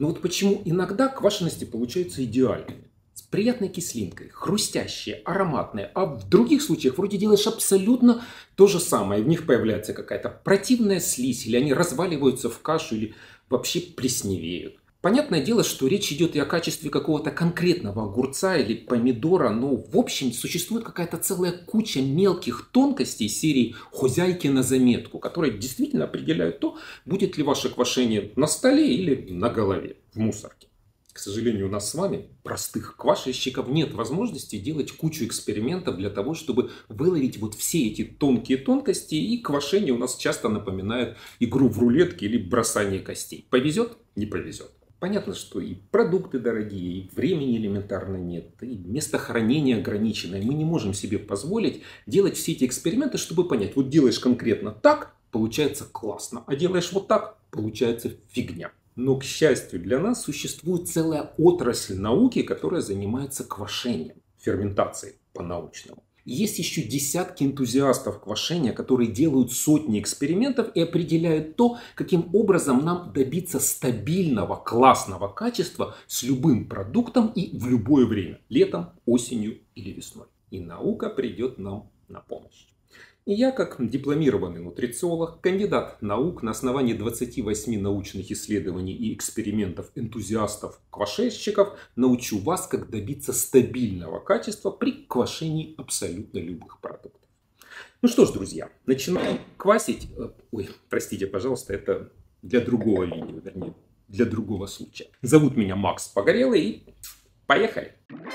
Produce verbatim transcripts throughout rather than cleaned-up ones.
Но вот почему иногда квашености получаются идеальными. С приятной кислинкой, хрустящие, ароматные. А в других случаях вроде делаешь абсолютно то же самое. И в них появляется какая-то противная слизь, или они разваливаются в кашу, или вообще плесневеют. Понятное дело, что речь идет и о качестве какого-то конкретного огурца или помидора, но в общем существует какая-то целая куча мелких тонкостей серии «хозяйки на заметку», которые действительно определяют то, будет ли ваше квашение на столе или на голове, в мусорке. К сожалению, у нас с вами, простых квашельщиков, нет возможности делать кучу экспериментов для того, чтобы выловить вот все эти тонкие тонкости. И квашение у нас часто напоминает игру в рулетки или бросание костей. Повезет? Не повезет. Понятно, что и продукты дорогие, и времени элементарно нет, и место хранения ограниченное. Мы не можем себе позволить делать все эти эксперименты, чтобы понять, вот делаешь конкретно так, получается классно, а делаешь вот так, получается фигня. Но, к счастью для нас, существует целая отрасль науки, которая занимается квашением, ферментацией по-научному. Есть еще десятки энтузиастов квашения, которые делают сотни экспериментов и определяют то, каким образом нам добиться стабильного, классного качества с любым продуктом и в любое время. Летом, осенью или весной. И наука придет нам на помощь. И я, как дипломированный нутрициолог, кандидат наук на основании двадцати восьми научных исследований и экспериментов энтузиастов-квашельщиков, научу вас, как добиться стабильного качества при квашении абсолютно любых продуктов. Ну что ж, друзья, начинаем квасить. Ой, простите, пожалуйста, это для другого видео, вернее, для другого случая. Зовут меня Макс Погорелый и поехали!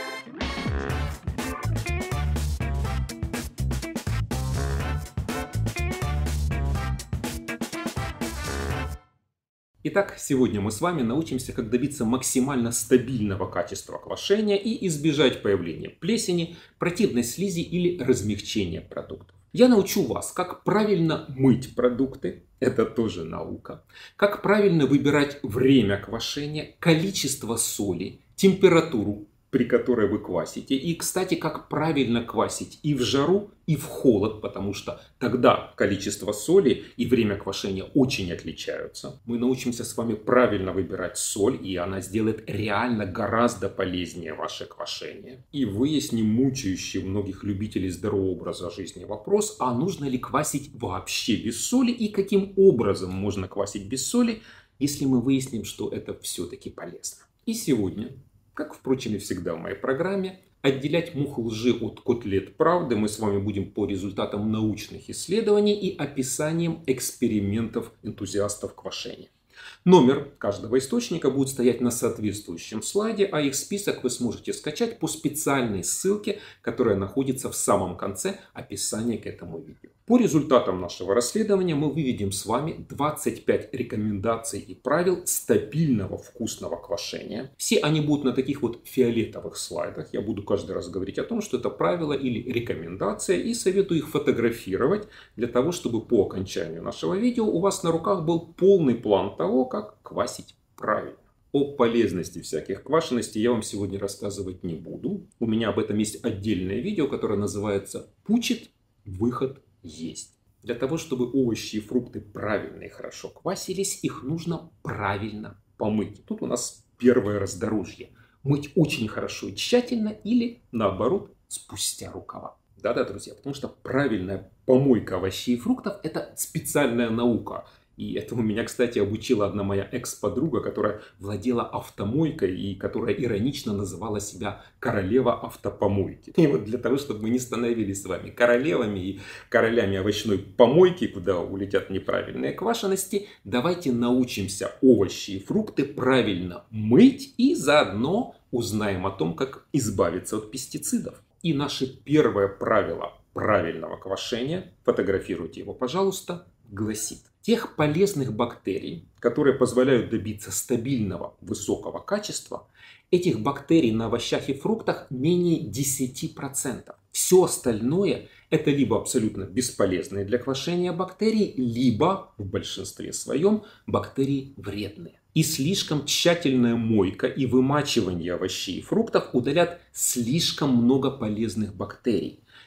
Итак, сегодня мы с вами научимся, как добиться максимально стабильного качества квашения и избежать появления плесени, противной слизи или размягчения продуктов. Я научу вас, как правильно мыть продукты, это тоже наука, как правильно выбирать время квашения, количество соли, температуру, при которой вы квасите. И, кстати, как правильно квасить и в жару, и в холод, потому что тогда количество соли и время квашения очень отличаются. Мы научимся с вами правильно выбирать соль, и она сделает реально гораздо полезнее ваше квашение. И выясним мучающий многих любителей здорового образа жизни вопрос, а нужно ли квасить вообще без соли и каким образом можно квасить без соли, если мы выясним, что это все-таки полезно. И сегодня, как, впрочем, и всегда в моей программе, отделять мух лжи от котлет правды мы с вами будем по результатам научных исследований и описанием экспериментов энтузиастов квашения. Номер каждого источника будет стоять на соответствующем слайде, а их список вы сможете скачать по специальной ссылке, которая находится в самом конце описания к этому видео. По результатам нашего расследования мы выведем с вами двадцать пять рекомендаций и правил стабильного вкусного квашения. Все они будут на таких вот фиолетовых слайдах. Я буду каждый раз говорить о том, что это правило или рекомендация, и советую их фотографировать для того, чтобы по окончанию нашего видео у вас на руках был полный план того, как квасить правильно. О полезности всяких квашеностей я вам сегодня рассказывать не буду. У меня об этом есть отдельное видео, которое называется «Пучит, выход есть». Для того, чтобы овощи и фрукты правильно и хорошо квасились, их нужно правильно помыть. Тут у нас первое раздорожье. Мыть очень хорошо и тщательно или, наоборот, спустя рукава. Да-да, друзья, потому что правильная помойка овощей и фруктов – это специальная наука. И этому меня, кстати, обучила одна моя экс-подруга, которая владела автомойкой и которая иронично называла себя королева автопомойки. И вот для того, чтобы мы не становились с вами королевами и королями овощной помойки, куда улетят неправильные квашености, давайте научимся овощи и фрукты правильно мыть и заодно узнаем о том, как избавиться от пестицидов. И наше первое правило правильного квашения, фотографируйте его, пожалуйста, гласит: тех полезных бактерий, которые позволяют добиться стабильного высокого качества, этих бактерий на овощах и фруктах менее десяти процентов. Все остальное это либо абсолютно бесполезные для квашения бактерии, либо в большинстве своем бактерии вредные. И слишком тщательная мойка и вымачивание овощей и фруктов удалят слишком много полезных бактерий.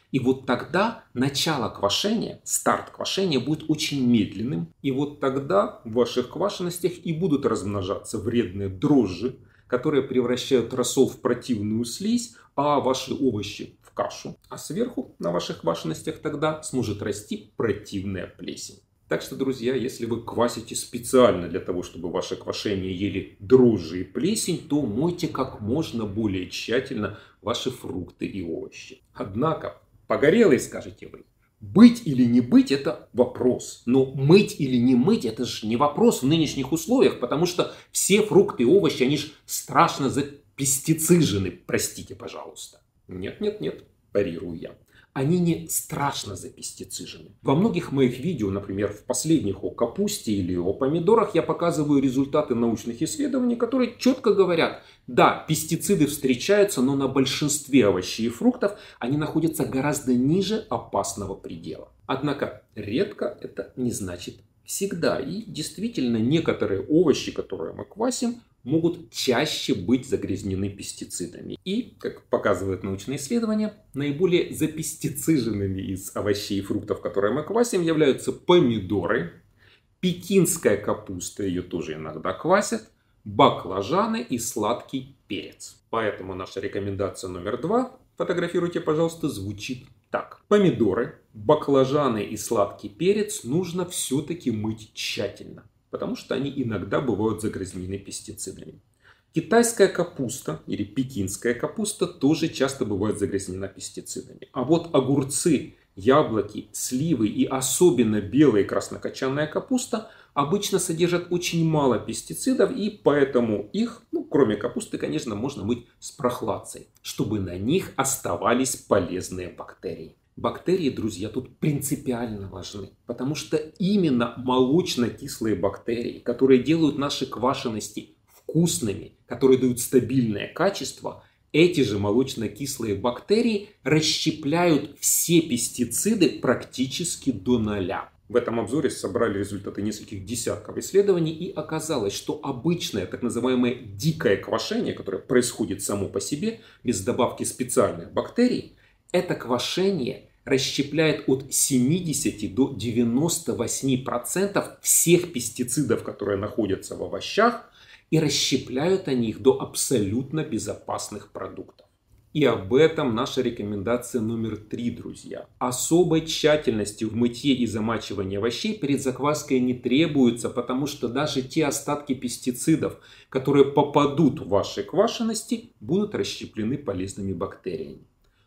И вот тогда начало квашения, старт квашения будет очень медленным. И вот тогда в ваших квашеностях и будут размножаться вредные дрожжи, которые превращают рассол в противную слизь, а ваши овощи в кашу. А сверху на ваших квашеностях тогда сможет расти противная плесень. Так что, друзья, если вы квасите специально для того, чтобы ваше квашение ели дрожжи и плесень, то мойте как можно более тщательно ваши фрукты и овощи. Однако, погорелый, скажете вы, быть или не быть – это вопрос. Но мыть или не мыть – это же не вопрос в нынешних условиях, потому что все фрукты и овощи, они же страшно запестицижены, простите, пожалуйста. Нет, нет, нет, парирую я. Они не страшно запестицижены. Во многих моих видео, например, в последних о капусте или о помидорах, я показываю результаты научных исследований, которые четко говорят, да, пестициды встречаются, но на большинстве овощей и фруктов они находятся гораздо ниже опасного предела. Однако редко это не значит всегда. И действительно некоторые овощи, которые мы квасим, могут чаще быть загрязнены пестицидами. И, как показывают научные исследования, наиболее запестициженными из овощей и фруктов, которые мы квасим, являются помидоры, пекинская капуста, ее тоже иногда квасят, баклажаны и сладкий перец. Поэтому наша рекомендация номер два, фотографируйте, пожалуйста, звучит так. Помидоры, баклажаны и сладкий перец нужно все-таки мыть тщательно, потому что они иногда бывают загрязнены пестицидами. Китайская капуста или пекинская капуста тоже часто бывает загрязнена пестицидами. А вот огурцы, яблоки, сливы и особенно белая краснокочанная капуста обычно содержат очень мало пестицидов, и поэтому их, ну, кроме капусты, конечно, можно мыть с прохладцей, чтобы на них оставались полезные бактерии. Бактерии, друзья, тут принципиально важны, потому что именно молочно-кислые бактерии, которые делают наши квашености вкусными, которые дают стабильное качество, эти же молочно-кислые бактерии расщепляют все пестициды практически до нуля. В этом обзоре собрали результаты нескольких десятков исследований, и оказалось, что обычное так называемое дикое квашение, которое происходит само по себе, без добавки специальных бактерий, это квашение расщепляет от семидесяти до девяноста восьми процентов всех пестицидов, которые находятся в овощах, и расщепляют они их до абсолютно безопасных продуктов. И об этом наша рекомендация номер три, друзья. Особой тщательности в мытье и замачивании овощей перед закваской не требуется, потому что даже те остатки пестицидов, которые попадут в ваши квашености, будут расщеплены полезными бактериями.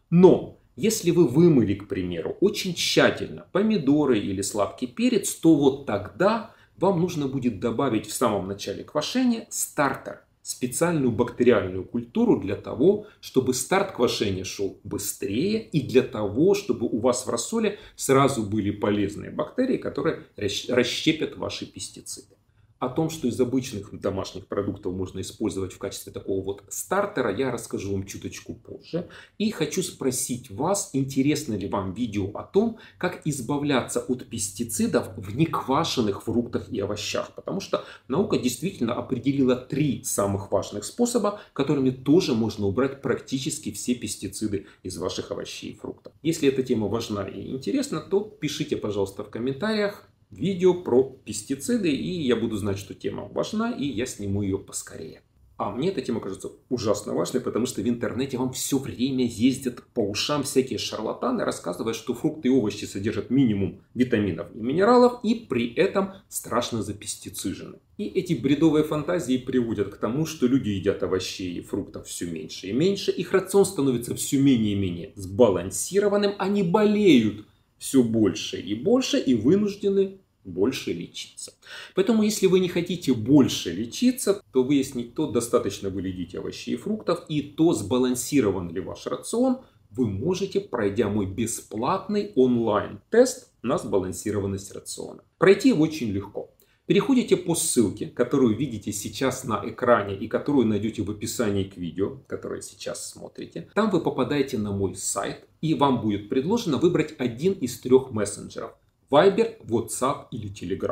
Но если вы вымыли, к примеру, очень тщательно помидоры или сладкий перец, то вот тогда вам нужно будет добавить в самом начале квашения стартер, специальную бактериальную культуру для того, чтобы старт квашения шел быстрее и для того, чтобы у вас в рассоле сразу были полезные бактерии, которые расщепят ваши пестициды. О том, что из обычных домашних продуктов можно использовать в качестве такого вот стартера, я расскажу вам чуточку позже. И хочу спросить вас, интересно ли вам видео о том, как избавляться от пестицидов в неквашенных фруктах и овощах. Потому что наука действительно определила три самых важных способа, которыми тоже можно убрать практически все пестициды из ваших овощей и фруктов. Если эта тема важна и интересна, то пишите, пожалуйста, в комментариях видео про пестициды, и я буду знать, что тема важна, и я сниму ее поскорее. А мне эта тема кажется ужасно важной, потому что в интернете вам все время ездят по ушам всякие шарлатаны, рассказывая, что фрукты и овощи содержат минимум витаминов и минералов, и при этом страшно запестицижены. И эти бредовые фантазии приводят к тому, что люди едят овощей и фруктов все меньше и меньше, их рацион становится все менее и менее сбалансированным, они болеют все больше и больше и вынуждены больше лечиться. Поэтому, если вы не хотите больше лечиться, то выяснить, то достаточно вы едите овощей и фруктов, и то сбалансирован ли ваш рацион, вы можете, пройдя мой бесплатный онлайн-тест на сбалансированность рациона. Пройти его очень легко. Переходите по ссылке, которую видите сейчас на экране и которую найдете в описании к видео, которое сейчас смотрите. Там вы попадаете на мой сайт, и вам будет предложено выбрать один из трех мессенджеров: Viber, WhatsApp или Telegram.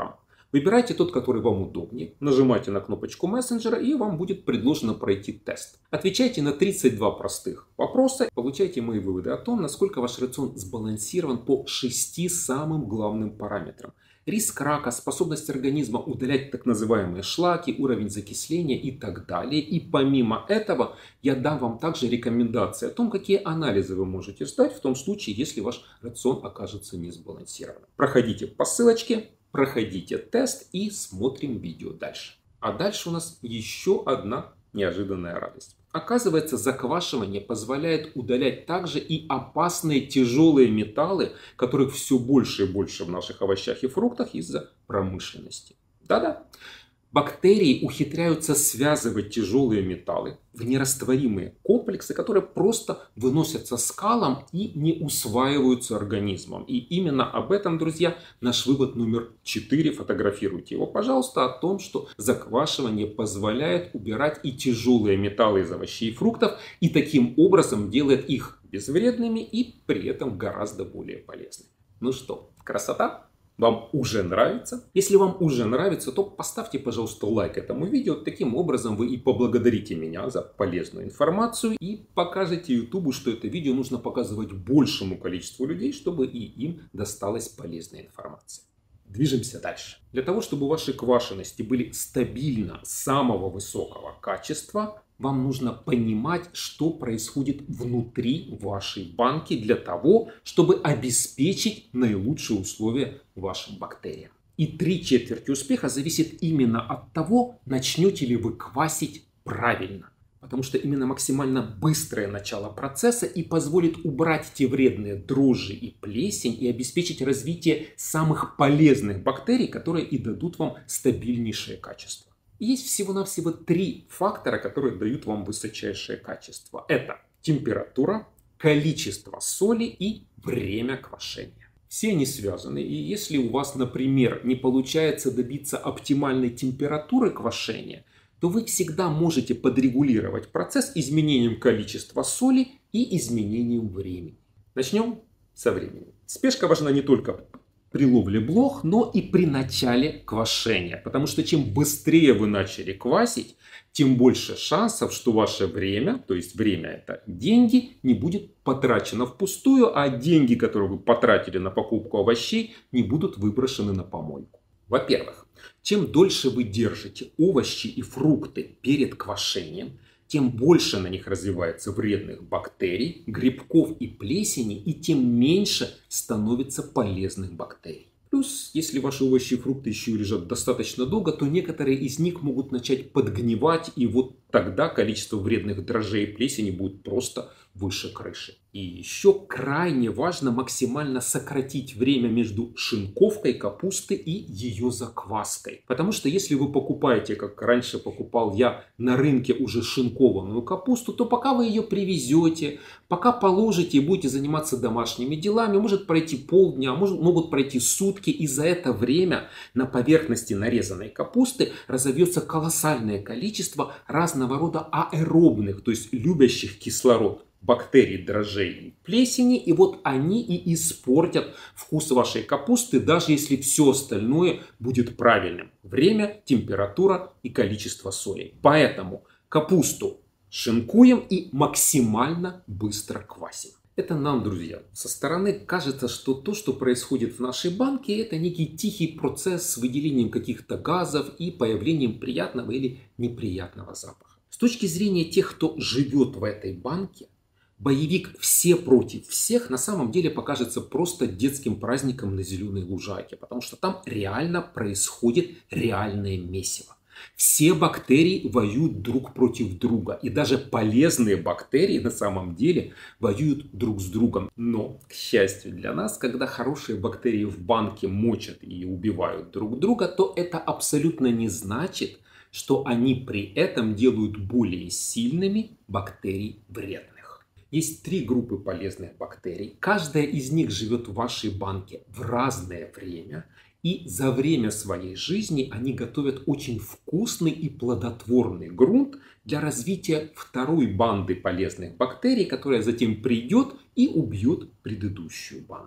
Выбирайте тот, который вам удобнее, нажимайте на кнопочку мессенджера и вам будет предложено пройти тест. Отвечайте на тридцать два простых вопроса, получайте мои выводы о том, насколько ваш рацион сбалансирован по шести самым главным параметрам. Риск рака, способность организма удалять так называемые шлаки, уровень закисления и так далее. И помимо этого я дам вам также рекомендации о том, какие анализы вы можете сдать в том случае, если ваш рацион окажется не сбалансированным. Проходите по ссылочке, проходите тест и смотрим видео дальше. А дальше у нас еще одна неожиданная радость. Оказывается, заквашивание позволяет удалять также и опасные тяжелые металлы, которых все больше и больше в наших овощах и фруктах из-за промышленности. Да-да. Бактерии ухитряются связывать тяжелые металлы в нерастворимые комплексы, которые просто выносятся скалом и не усваиваются организмом. И именно об этом, друзья, наш вывод номер четыре. Фотографируйте его, пожалуйста, о том, что заквашивание позволяет убирать и тяжелые металлы из овощей и фруктов, и таким образом делает их безвредными и при этом гораздо более полезными. Ну что, красота? Вам уже нравится? Если вам уже нравится, то поставьте, пожалуйста, лайк этому видео. Таким образом вы и поблагодарите меня за полезную информацию и покажете ютубу, что это видео нужно показывать большему количеству людей, чтобы и им досталась полезная информация. Движемся дальше. Для того, чтобы ваши квашености были стабильно самого высокого качества, вам нужно понимать, что происходит внутри вашей банки для того, чтобы обеспечить наилучшие условия вашим бактериям. И три четверти успеха зависит именно от того, начнете ли вы квасить правильно. Потому что именно максимально быстрое начало процесса и позволит убрать те вредные дрожжи и плесень и обеспечить развитие самых полезных бактерий, которые и дадут вам стабильнейшее качество. Есть всего-навсего три фактора, которые дают вам высочайшее качество. Это температура, количество соли и время квашения. Все они связаны, и если у вас, например, не получается добиться оптимальной температуры квашения, то вы всегда можете подрегулировать процесс изменением количества соли и изменением времени. Начнем со времени. Спешка важна не только при ловле блох, но и при начале квашения. Потому что чем быстрее вы начали квасить, тем больше шансов, что ваше время, то есть время это деньги, не будет потрачено впустую, а деньги, которые вы потратили на покупку овощей, не будут выброшены на помойку. Во-первых, чем дольше вы держите овощи и фрукты перед квашением, тем больше на них развивается вредных бактерий, грибков и плесени, и тем меньше становится полезных бактерий. Плюс, если ваши овощи и фрукты еще лежат достаточно долго, то некоторые из них могут начать подгнивать, и вот тогда количество вредных дрожжей и плесени будет просто выше крыши. И еще крайне важно максимально сократить время между шинковкой капусты и ее закваской. Потому что если вы покупаете, как раньше покупал я, на рынке уже шинкованную капусту, то пока вы ее привезете, пока положите и будете заниматься домашними делами, может пройти полдня, может, могут пройти сутки, и за это время на поверхности нарезанной капусты разовьется колоссальное количество разного рода аэробных, то есть любящих кислород бактерий, дрожжей и плесени, и вот они и испортят вкус вашей капусты, даже если все остальное будет правильным. Время, температура и количество соли. Поэтому капусту шинкуем и максимально быстро квасим. Это нам, друзья, со стороны кажется, что то, что происходит в нашей банке, это некий тихий процесс с выделением каких-то газов и появлением приятного или неприятного запаха. С точки зрения тех, кто живет в этой банке, боевик «Все против всех» на самом деле покажется просто детским праздником на зеленой лужайке, потому что там реально происходит реальное месиво. Все бактерии воюют друг против друга, и даже полезные бактерии на самом деле воюют друг с другом. Но, к счастью для нас, когда хорошие бактерии в банке мочат и убивают друг друга, то это абсолютно не значит, что они при этом делают более сильными бактерий вредных. Есть три группы полезных бактерий. Каждая из них живет в вашей банке в разное время. И за время своей жизни они готовят очень вкусный и плодотворный грунт для развития второй банды полезных бактерий, которая затем придет и убьет предыдущую банду.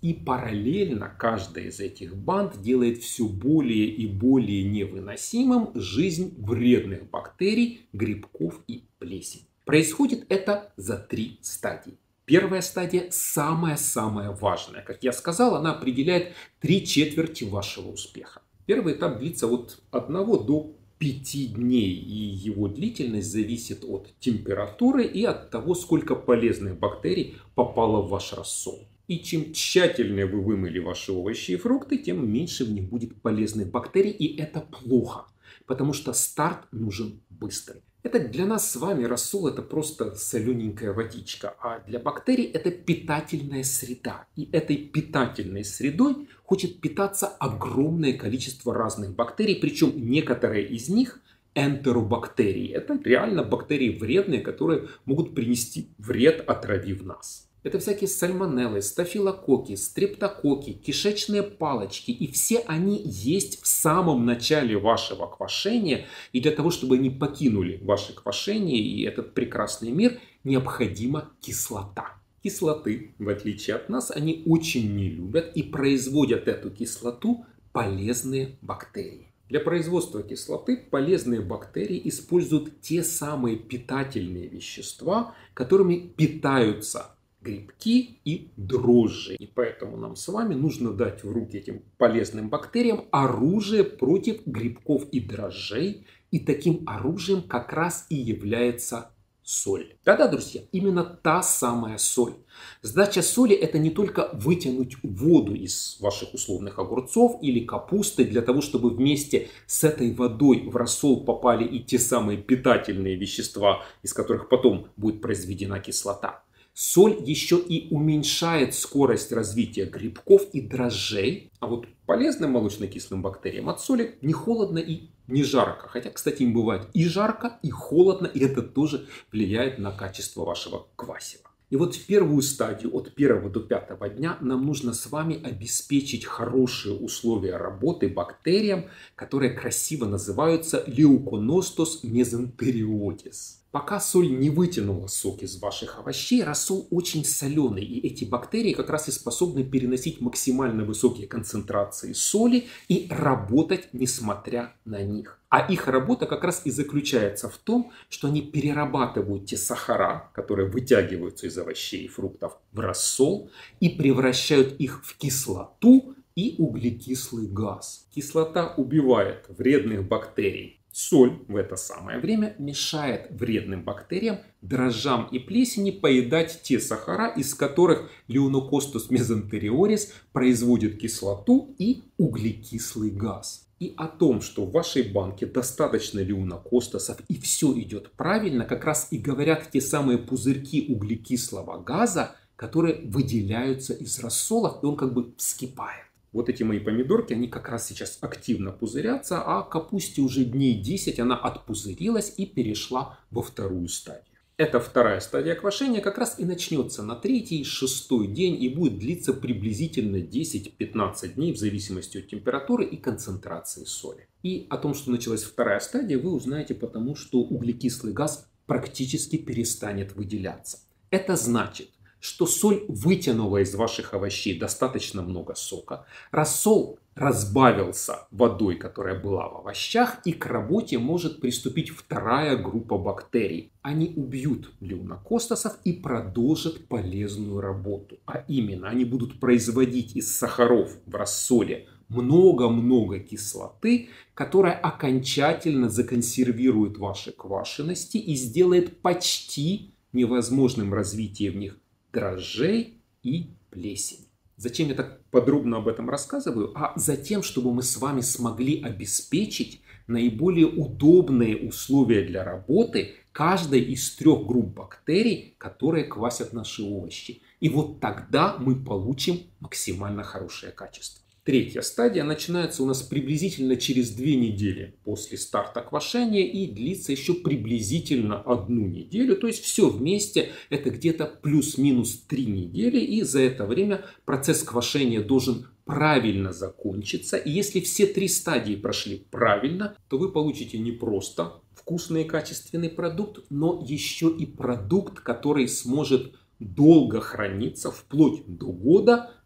И параллельно каждая из этих банд делает все более и более невыносимым жизнь вредных бактерий, грибков и плесени. Происходит это за три стадии. Первая стадия самая-самая важная. Как я сказал, она определяет три четверти вашего успеха. Первый этап длится от одного до пяти дней, и его длительность зависит от температуры и от того, сколько полезных бактерий попало в ваш рассол. И чем тщательнее вы вымыли ваши овощи и фрукты, тем меньше в них будет полезных бактерий, и это плохо, потому что старт нужен быстрый. Это для нас с вами рассол — это просто солененькая водичка, а для бактерий это питательная среда. И этой питательной средой хочет питаться огромное количество разных бактерий, причем некоторые из них энтеробактерии. Это реально бактерии вредные, которые могут принести вред, отравив нас. Это всякие сальмонеллы, стафилококки, стрептококки, кишечные палочки. И все они есть в самом начале вашего квашения. И для того, чтобы они покинули ваше квашение и этот прекрасный мир, необходима кислота. Кислоты, в отличие от нас, они очень не любят и производят эту кислоту полезные бактерии. Для производства кислоты полезные бактерии используют те самые питательные вещества, которыми питаются грибки и дрожжи. И поэтому нам с вами нужно дать в руки этим полезным бактериям оружие против грибков и дрожжей. И таким оружием как раз и является соль. Да-да, друзья, именно та самая соль. Сдача соли — это не только вытянуть воду из ваших условных огурцов или капусты для того, чтобы вместе с этой водой в рассол попали и те самые питательные вещества, из которых потом будет произведена кислота. Соль еще и уменьшает скорость развития грибков и дрожжей. А вот полезным молочно-кислым бактериям от соли не холодно и не жарко. Хотя, кстати, им бывает и жарко, и холодно, и это тоже влияет на качество вашего квасева. И вот в первую стадию, от первого до пятого дня, нам нужно с вами обеспечить хорошие условия работы бактериям, которые красиво называются Leuconosto's mesenteriotis. Пока соль не вытянула сок из ваших овощей, рассол очень соленый, и эти бактерии как раз и способны переносить максимально высокие концентрации соли и работать несмотря на них. А их работа как раз и заключается в том, что они перерабатывают те сахара, которые вытягиваются из овощей и фруктов, в рассол и превращают их в кислоту и углекислый газ. Кислота убивает вредных бактерий. Соль в это самое время мешает вредным бактериям, дрожжам и плесени поедать те сахара, из которых Leuconosto's mesenterioris производит кислоту и углекислый газ. И о том, что в вашей банке достаточно леунокостасов и все идет правильно, как раз и говорят те самые пузырьки углекислого газа, которые выделяются из рассола, и он как бы вскипает. Вот эти мои помидорки, они как раз сейчас активно пузырятся, а капусте уже дней десять она отпузырилась и перешла во вторую стадию. Эта вторая стадия квашения как раз и начнется на третий, шестой день и будет длиться приблизительно десять-пятнадцать дней в зависимости от температуры и концентрации соли. И о том, что началась вторая стадия, вы узнаете потому, что углекислый газ практически перестанет выделяться. Это значит, что соль вытянула из ваших овощей достаточно много сока, рассол разбавился водой, которая была в овощах, и к работе может приступить вторая группа бактерий. Они убьют леунокостасов и продолжат полезную работу. А именно, они будут производить из сахаров в рассоле много-много кислоты, которая окончательно законсервирует ваши квашености и сделает почти невозможным развитие в них дрожжей и плесени. Зачем я так подробно об этом рассказываю? А затем, чтобы мы с вами смогли обеспечить наиболее удобные условия для работы каждой из трех групп бактерий, которые квасят наши овощи. И вот тогда мы получим максимально хорошее качество. Третья стадия начинается у нас приблизительно через две недели после старта квашения и длится еще приблизительно одну неделю. То есть все вместе это где-то плюс-минус три недели. И за это время процесс квашения должен правильно закончиться. И если все три стадии прошли правильно, то вы получите не просто вкусный и качественный продукт, но еще и продукт, который сможет долго храниться вплоть до года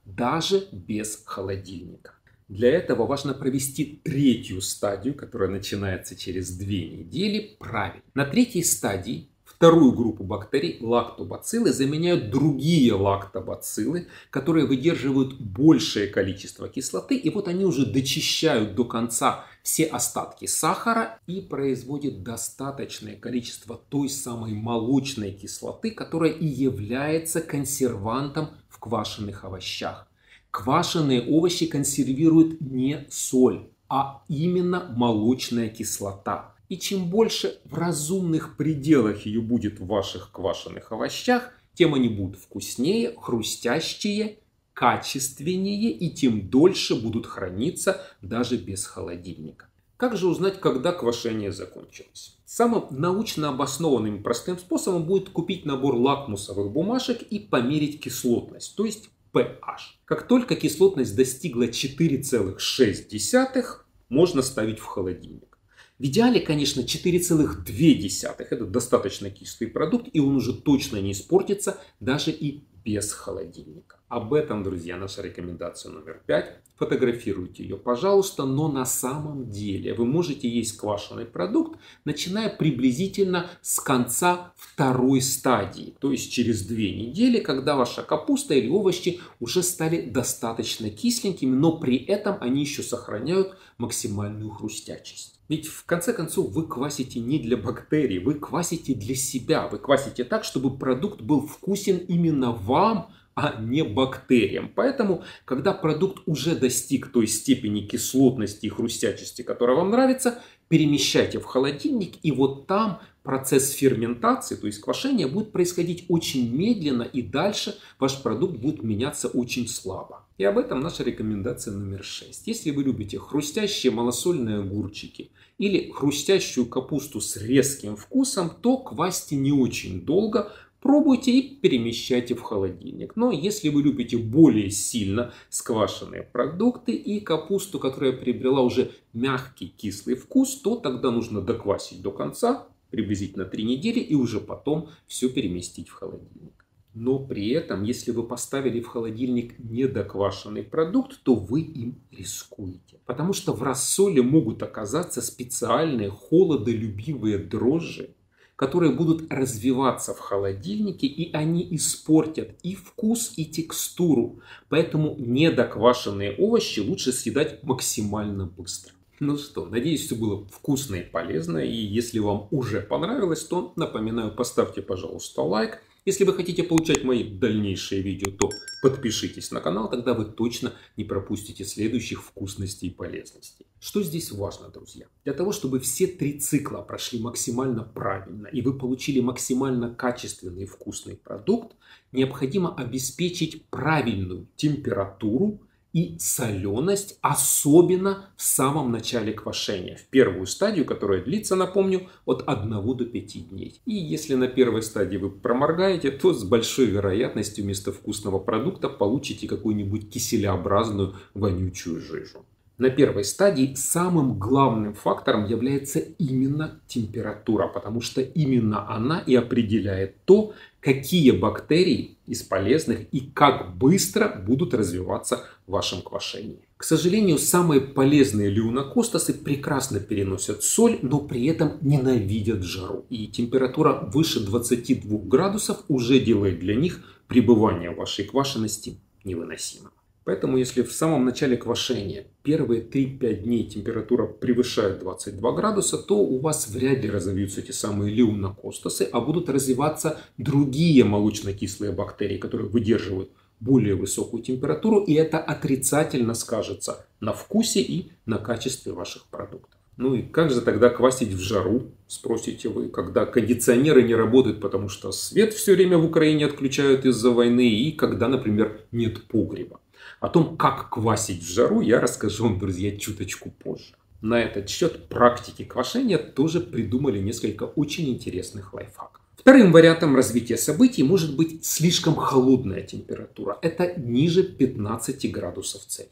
даже без холодильника. Для этого важно провести третью стадию, которая начинается через две недели, правильно. На третьей стадии вторую группу бактерий, лактобациллы, заменяют другие лактобациллы, которые выдерживают большее количество кислоты. И вот они уже дочищают до конца все остатки сахара и производят достаточное количество той самой молочной кислоты, которая и является консервантом в квашеных овощах. Квашеные овощи консервируют не соль, а именно молочная кислота. И чем больше в разумных пределах ее будет в ваших квашеных овощах, тем они будут вкуснее, хрустящие, качественнее и тем дольше будут храниться даже без холодильника. Как же узнать, когда квашение закончилось? Самым научно обоснованным и простым способом будет купить набор лакмусовых бумажек и померить кислотность, то есть pH. Как только кислотность достигла четыре целых шесть десятых, можно ставить в холодильник. В идеале, конечно, четыре целых две десятых. Это достаточно кислый продукт, и он уже точно не испортится даже и без холодильника. Об этом, друзья, наша рекомендация номер пять. Фотографируйте ее, пожалуйста, но на самом деле вы можете есть квашеный продукт, начиная приблизительно с конца второй стадии. То есть через две недели, когда ваша капуста или овощи уже стали достаточно кисленькими, но при этом они еще сохраняют максимальную хрустячесть. Ведь в конце концов вы квасите не для бактерий, вы квасите для себя. Вы квасите так, чтобы продукт был вкусен именно вам, а не бактериям. Поэтому, когда продукт уже достиг той степени кислотности и хрустячести, которая вам нравится, перемещайте в холодильник, и вот там процесс ферментации, то есть квашения, будет происходить очень медленно, и дальше ваш продукт будет меняться очень слабо. И об этом наша рекомендация номер шесть. Если вы любите хрустящие малосольные огурчики или хрустящую капусту с резким вкусом, то квасьте не очень долго, пробуйте и перемещайте в холодильник. Но если вы любите более сильно сквашенные продукты и капусту, которая приобрела уже мягкий кислый вкус, то тогда нужно доквасить до конца, приблизительно три недели, и уже потом все переместить в холодильник. Но при этом, если вы поставили в холодильник недоквашенный продукт, то вы им рискуете. Потому что в рассоле могут оказаться специальные холодолюбивые дрожжи, которые будут развиваться в холодильнике, и они испортят и вкус, и текстуру. Поэтому недоквашенные овощи лучше съедать максимально быстро. Ну что, надеюсь, все было вкусно и полезно. И если вам уже понравилось, то, напоминаю, поставьте, пожалуйста, лайк. Если вы хотите получать мои дальнейшие видео, то подпишитесь на канал, тогда вы точно не пропустите следующих вкусностей и полезностей. Что здесь важно, друзья? Для того, чтобы все три цикла прошли максимально правильно и вы получили максимально качественный и вкусный продукт, необходимо обеспечить правильную температуру и соленость, особенно в самом начале квашения, в первую стадию, которая длится, напомню, от одного до пяти дней. И если на первой стадии вы проморгаете, то с большой вероятностью вместо вкусного продукта получите какую-нибудь киселеобразную вонючую жижу. На первой стадии самым главным фактором является именно температура, потому что именно она и определяет то, какие бактерии из полезных и как быстро будут развиваться в вашем квашении. К сожалению, самые полезные леунокостасы прекрасно переносят соль, но при этом ненавидят жару. И температура выше двадцати двух градусов уже делает для них пребывание в вашей квашености невыносимым. Поэтому, если в самом начале квашения первые три-пять дней температура превышает двадцать два градуса, то у вас вряд ли разовьются эти самые леунокостасы, а будут развиваться другие молочно-кислые бактерии, которые выдерживают более высокую температуру, и это отрицательно скажется на вкусе и на качестве ваших продуктов. Ну и как же тогда квасить в жару, спросите вы, когда кондиционеры не работают, потому что свет все время в Украине отключают из-за войны, и когда, например, нет погреба. О том, как квасить в жару, я расскажу вам, друзья, чуточку позже. На этот счет практики квашения тоже придумали несколько очень интересных лайфхаков. Вторым вариантом развития событий может быть слишком холодная температура. Это ниже пятнадцати градусов Цельсия.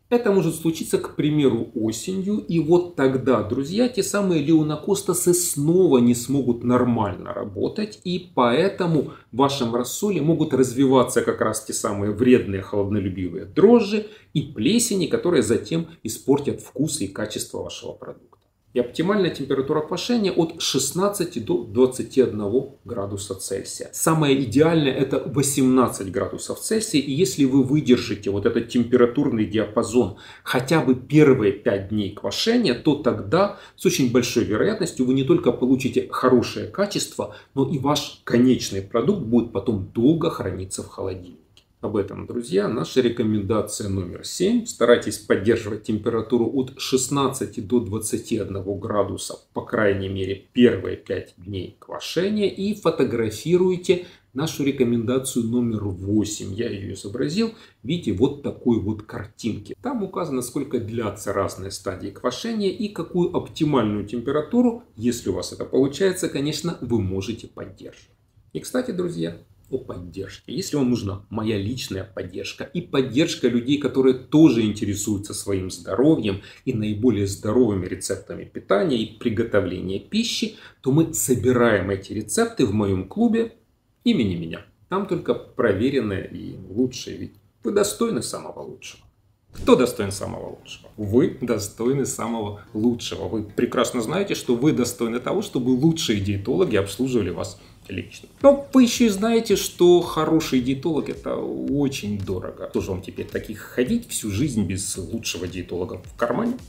Это может случиться, к примеру, осенью, и вот тогда, друзья, те самые леунокостасы снова не смогут нормально работать, и поэтому в вашем рассоле могут развиваться как раз те самые вредные холоднолюбивые дрожжи и плесени, которые затем испортят вкус и качество вашего продукта. И оптимальная температура квашения от шестнадцати до двадцати одного градуса Цельсия. Самое идеальное это восемнадцать градусов Цельсия. И если вы выдержите вот этот температурный диапазон хотя бы первые пять дней квашения, то тогда с очень большой вероятностью вы не только получите хорошее качество, но и ваш конечный продукт будет потом долго храниться в холодильнике. Об этом, друзья, наша рекомендация номер семь. Старайтесь поддерживать температуру от шестнадцати до двадцати одного градуса, по крайней мере, первые пять дней квашения. И фотографируйте нашу рекомендацию номер восемь. Я ее изобразил. Видите, вот такой вот картинки. Там указано, сколько длятся разные стадии квашения и какую оптимальную температуру, если у вас это получается, конечно, вы можете поддерживать. И, кстати, друзья, о поддержке. Если вам нужна моя личная поддержка и поддержка людей, которые тоже интересуются своим здоровьем и наиболее здоровыми рецептами питания и приготовления пищи, то мы собираем эти рецепты в моем клубе имени меня. Там только проверенные и лучшие, ведь вы достойны самого лучшего. Кто достоин самого лучшего? Вы достойны самого лучшего. Вы прекрасно знаете, что вы достойны того, чтобы лучшие диетологи обслуживали вас лично. Но вы еще и знаете, что хороший диетолог это очень дорого. Что же вам теперь таких ходить всю жизнь без лучшего диетолога в кармане?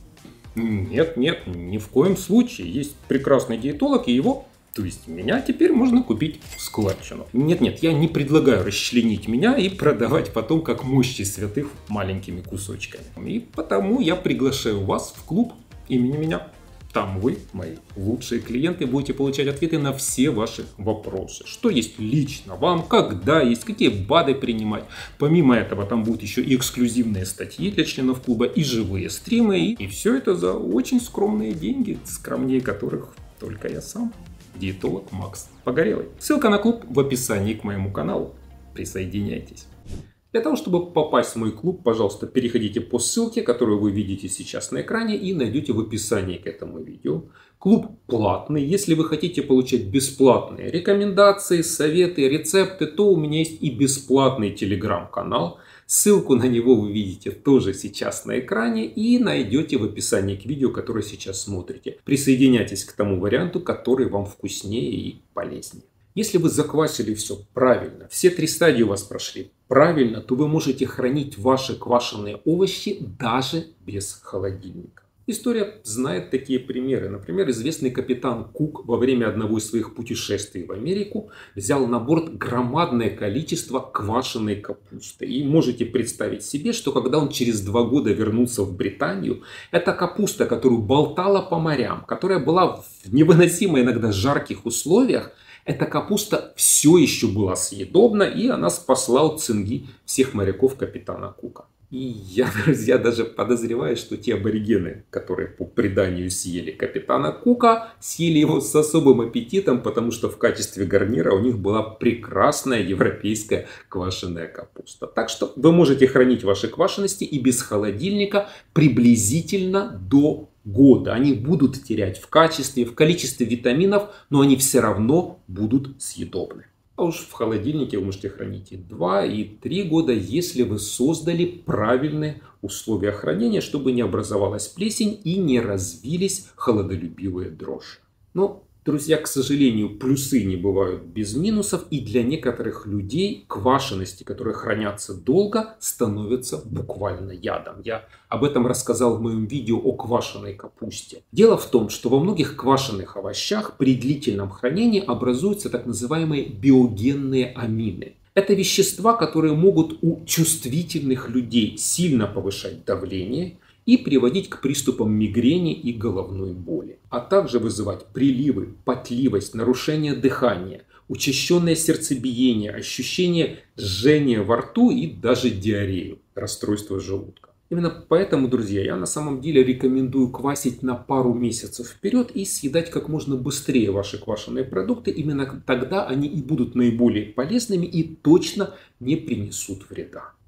Нет, нет, ни в коем случае. Есть прекрасный диетолог и его, то есть меня, теперь можно купить в складчину. Нет, нет, я не предлагаю расчленить меня и продавать потом как мощи святых маленькими кусочками. И потому я приглашаю вас в клуб имени меня. Там вы, мои лучшие клиенты, будете получать ответы на все ваши вопросы. Что есть лично вам, когда есть, какие БАДы принимать. Помимо этого, там будут еще и эксклюзивные статьи для членов клуба, и живые стримы. И, и все это за очень скромные деньги, скромнее которых только я сам. Диетолог Макс Погорелый. Ссылка на клуб в описании к моему каналу. Присоединяйтесь. Для того, чтобы попасть в мой клуб, пожалуйста, переходите по ссылке, которую вы видите сейчас на экране, и найдете в описании к этому видео. Клуб платный. Если вы хотите получать бесплатные рекомендации, советы, рецепты, то у меня есть и бесплатный телеграм-канал. Ссылку на него вы видите тоже сейчас на экране и найдете в описании к видео, которое сейчас смотрите. Присоединяйтесь к тому варианту, который вам вкуснее и полезнее. Если вы заквасили все правильно, все три стадии у вас прошли правильно, то вы можете хранить ваши квашеные овощи даже без холодильника. История знает такие примеры. Например, известный капитан Кук во время одного из своих путешествий в Америку взял на борт громадное количество квашеной капусты. И можете представить себе, что когда он через два года вернулся в Британию, эта капуста, которую болтала по морям, которая была в невыносимо иногда жарких условиях, эта капуста все еще была съедобна, и она спасла от цинги всех моряков капитана Кука. И я, друзья, даже подозреваю, что те аборигены, которые по преданию съели капитана Кука, съели его с особым аппетитом, потому что в качестве гарнира у них была прекрасная европейская квашеная капуста. Так что вы можете хранить ваши квашености и без холодильника приблизительно до года. Они будут терять в качестве, в количестве витаминов, но они все равно будут съедобны. А уж в холодильнике вы можете хранить и два, и три года, если вы создали правильные условия хранения, чтобы не образовалась плесень и не развились холодолюбивые дрожжи. Но, друзья, к сожалению, плюсы не бывают без минусов, и для некоторых людей квашености, которые хранятся долго, становятся буквально ядом. Я об этом рассказал в моем видео о квашеной капусте. Дело в том, что во многих квашеных овощах при длительном хранении образуются так называемые биогенные амины. Это вещества, которые могут у чувствительных людей сильно повышать давление и приводить к приступам мигрени и головной боли, а также вызывать приливы, потливость, нарушение дыхания, учащенное сердцебиение, ощущение жжения во рту и даже диарею, расстройство желудка. Именно поэтому, друзья, я на самом деле рекомендую квасить на пару месяцев вперед и съедать как можно быстрее ваши квашеные продукты. Именно тогда они и будут наиболее полезными и точно не принесут вреда.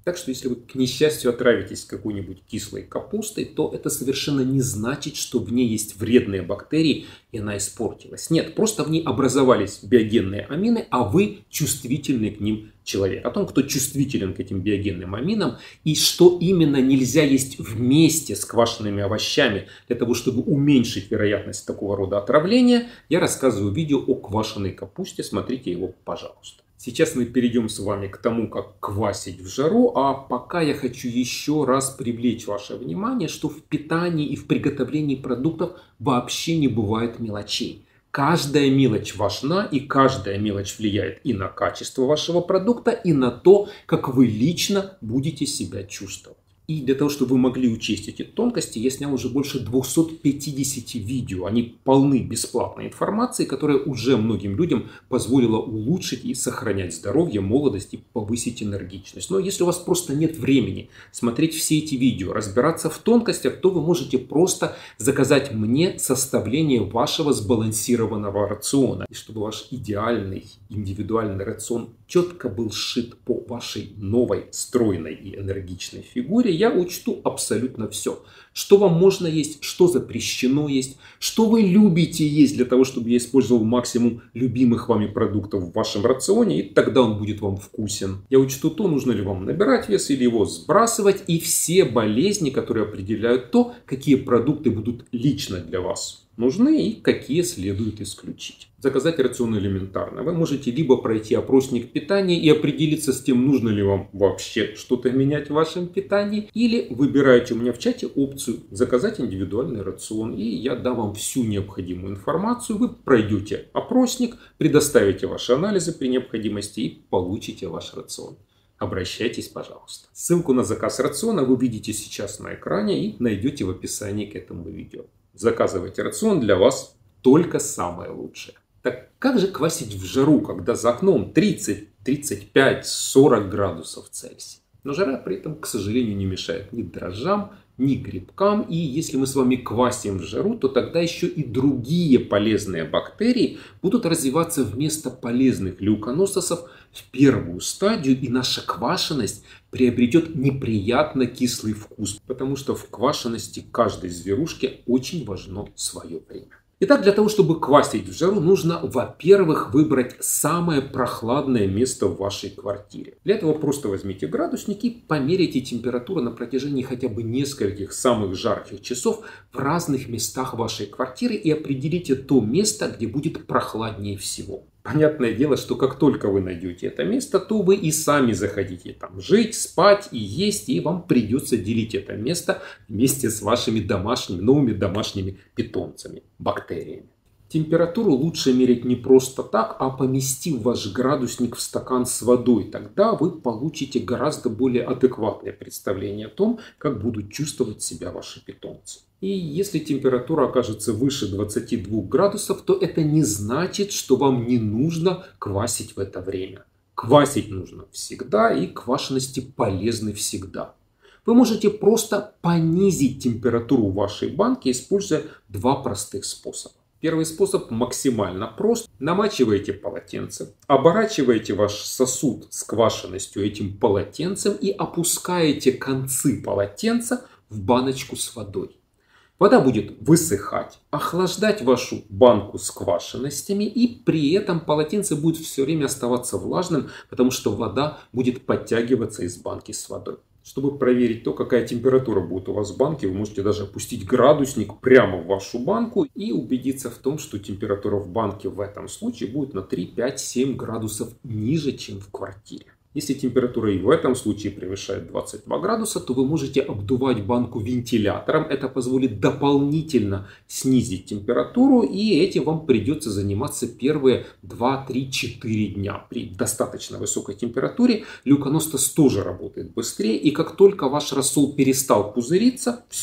Так что если вы, к несчастью, отравитесь какой-нибудь кислой капустой, то это совершенно не значит, что в ней есть вредные бактерии и она испортилась. Нет, просто в ней образовались биогенные амины, а вы чувствительный к ним человек. О том, кто чувствителен к этим биогенным аминам и что именно нельзя есть вместе с квашеными овощами для того, чтобы уменьшить вероятность такого рода отравления, я рассказываю в видео о квашеной капусте. Смотрите его, пожалуйста. Сейчас мы перейдем с вами к тому, как квасить в жару, а пока я хочу еще раз привлечь ваше внимание, что в питании и в приготовлении продуктов вообще не бывает мелочей. Каждая мелочь важна, и каждая мелочь влияет и на качество вашего продукта, и на то, как вы лично будете себя чувствовать. И для того, чтобы вы могли учесть эти тонкости, я снял уже больше двухсот пятидесяти видео. Они полны бесплатной информации, которая уже многим людям позволила улучшить и сохранять здоровье, молодость и повысить энергичность. Но если у вас просто нет времени смотреть все эти видео, разбираться в тонкостях, то вы можете просто заказать мне составление вашего сбалансированного рациона. И чтобы ваш идеальный индивидуальный рацион четко был сшит по вашей новой, стройной и энергичной фигуре, я учту абсолютно все. Что вам можно есть, что запрещено есть, что вы любите есть для того, чтобы я использовал максимум любимых вами продуктов в вашем рационе, и тогда он будет вам вкусен. Я учту то, нужно ли вам набирать вес или его сбрасывать, и все болезни, которые определяют то, какие продукты будут лично для вас нужны и какие следует исключить. Заказать рацион элементарно. Вы можете либо пройти опросник питания и определиться с тем, нужно ли вам вообще что-то менять в вашем питании, или выбираете у меня в чате опцию заказать индивидуальный рацион, и я дам вам всю необходимую информацию. Вы пройдете опросник, предоставите ваши анализы при необходимости и получите ваш рацион. Обращайтесь, пожалуйста. Ссылку на заказ рациона вы видите сейчас на экране и найдете в описании к этому видео. Заказывайте рацион, для вас только самое лучшее. Так как же квасить в жару, когда за окном тридцать, тридцать пять, сорок градусов Цельсия? Но жара при этом, к сожалению, не мешает ни дрожжам, ни грибкам. И если мы с вами квасим в жару, то тогда еще и другие полезные бактерии будут развиваться вместо полезных лейконососов в первую стадию. И наша квашеность приобретет неприятно кислый вкус. Потому что в квашености каждой зверушки очень важно свое время. Итак, для того, чтобы квасить в жару, нужно, во-первых, выбрать самое прохладное место в вашей квартире. Для этого просто возьмите градусник и померяйте температуру на протяжении хотя бы нескольких самых жарких часов в разных местах вашей квартиры и определите то место, где будет прохладнее всего. Понятное дело, что как только вы найдете это место, то вы и сами захотите там жить, спать и есть, и вам придется делить это место вместе с вашими домашними, новыми домашними питомцами, бактериями. Температуру лучше мерить не просто так, а поместив ваш градусник в стакан с водой. Тогда вы получите гораздо более адекватное представление о том, как будут чувствовать себя ваши питомцы. И если температура окажется выше двадцати двух градусов, то это не значит, что вам не нужно квасить в это время. Квасить нужно всегда, и квашености полезны всегда. Вы можете просто понизить температуру вашей банки, используя два простых способа. Первый способ максимально прост. Намачиваете полотенце, оборачиваете ваш сосуд с квашеностью этим полотенцем и опускаете концы полотенца в баночку с водой. Вода будет высыхать, охлаждать вашу банку с квашеностями, и при этом полотенце будет все время оставаться влажным, потому что вода будет подтягиваться из банки с водой. Чтобы проверить то, какая температура будет у вас в банке, вы можете даже опустить градусник прямо в вашу банку и убедиться в том, что температура в банке в этом случае будет на три, пять, семь градусов ниже, чем в квартире. Если температура и в этом случае превышает двадцать два градуса, то вы можете обдувать банку вентилятором. Это позволит дополнительно снизить температуру, и этим вам придется заниматься первые два, три, четыре дня. При достаточно высокой температуре лейконосос тоже работает быстрее, и как только ваш рассол перестал пузыриться, все,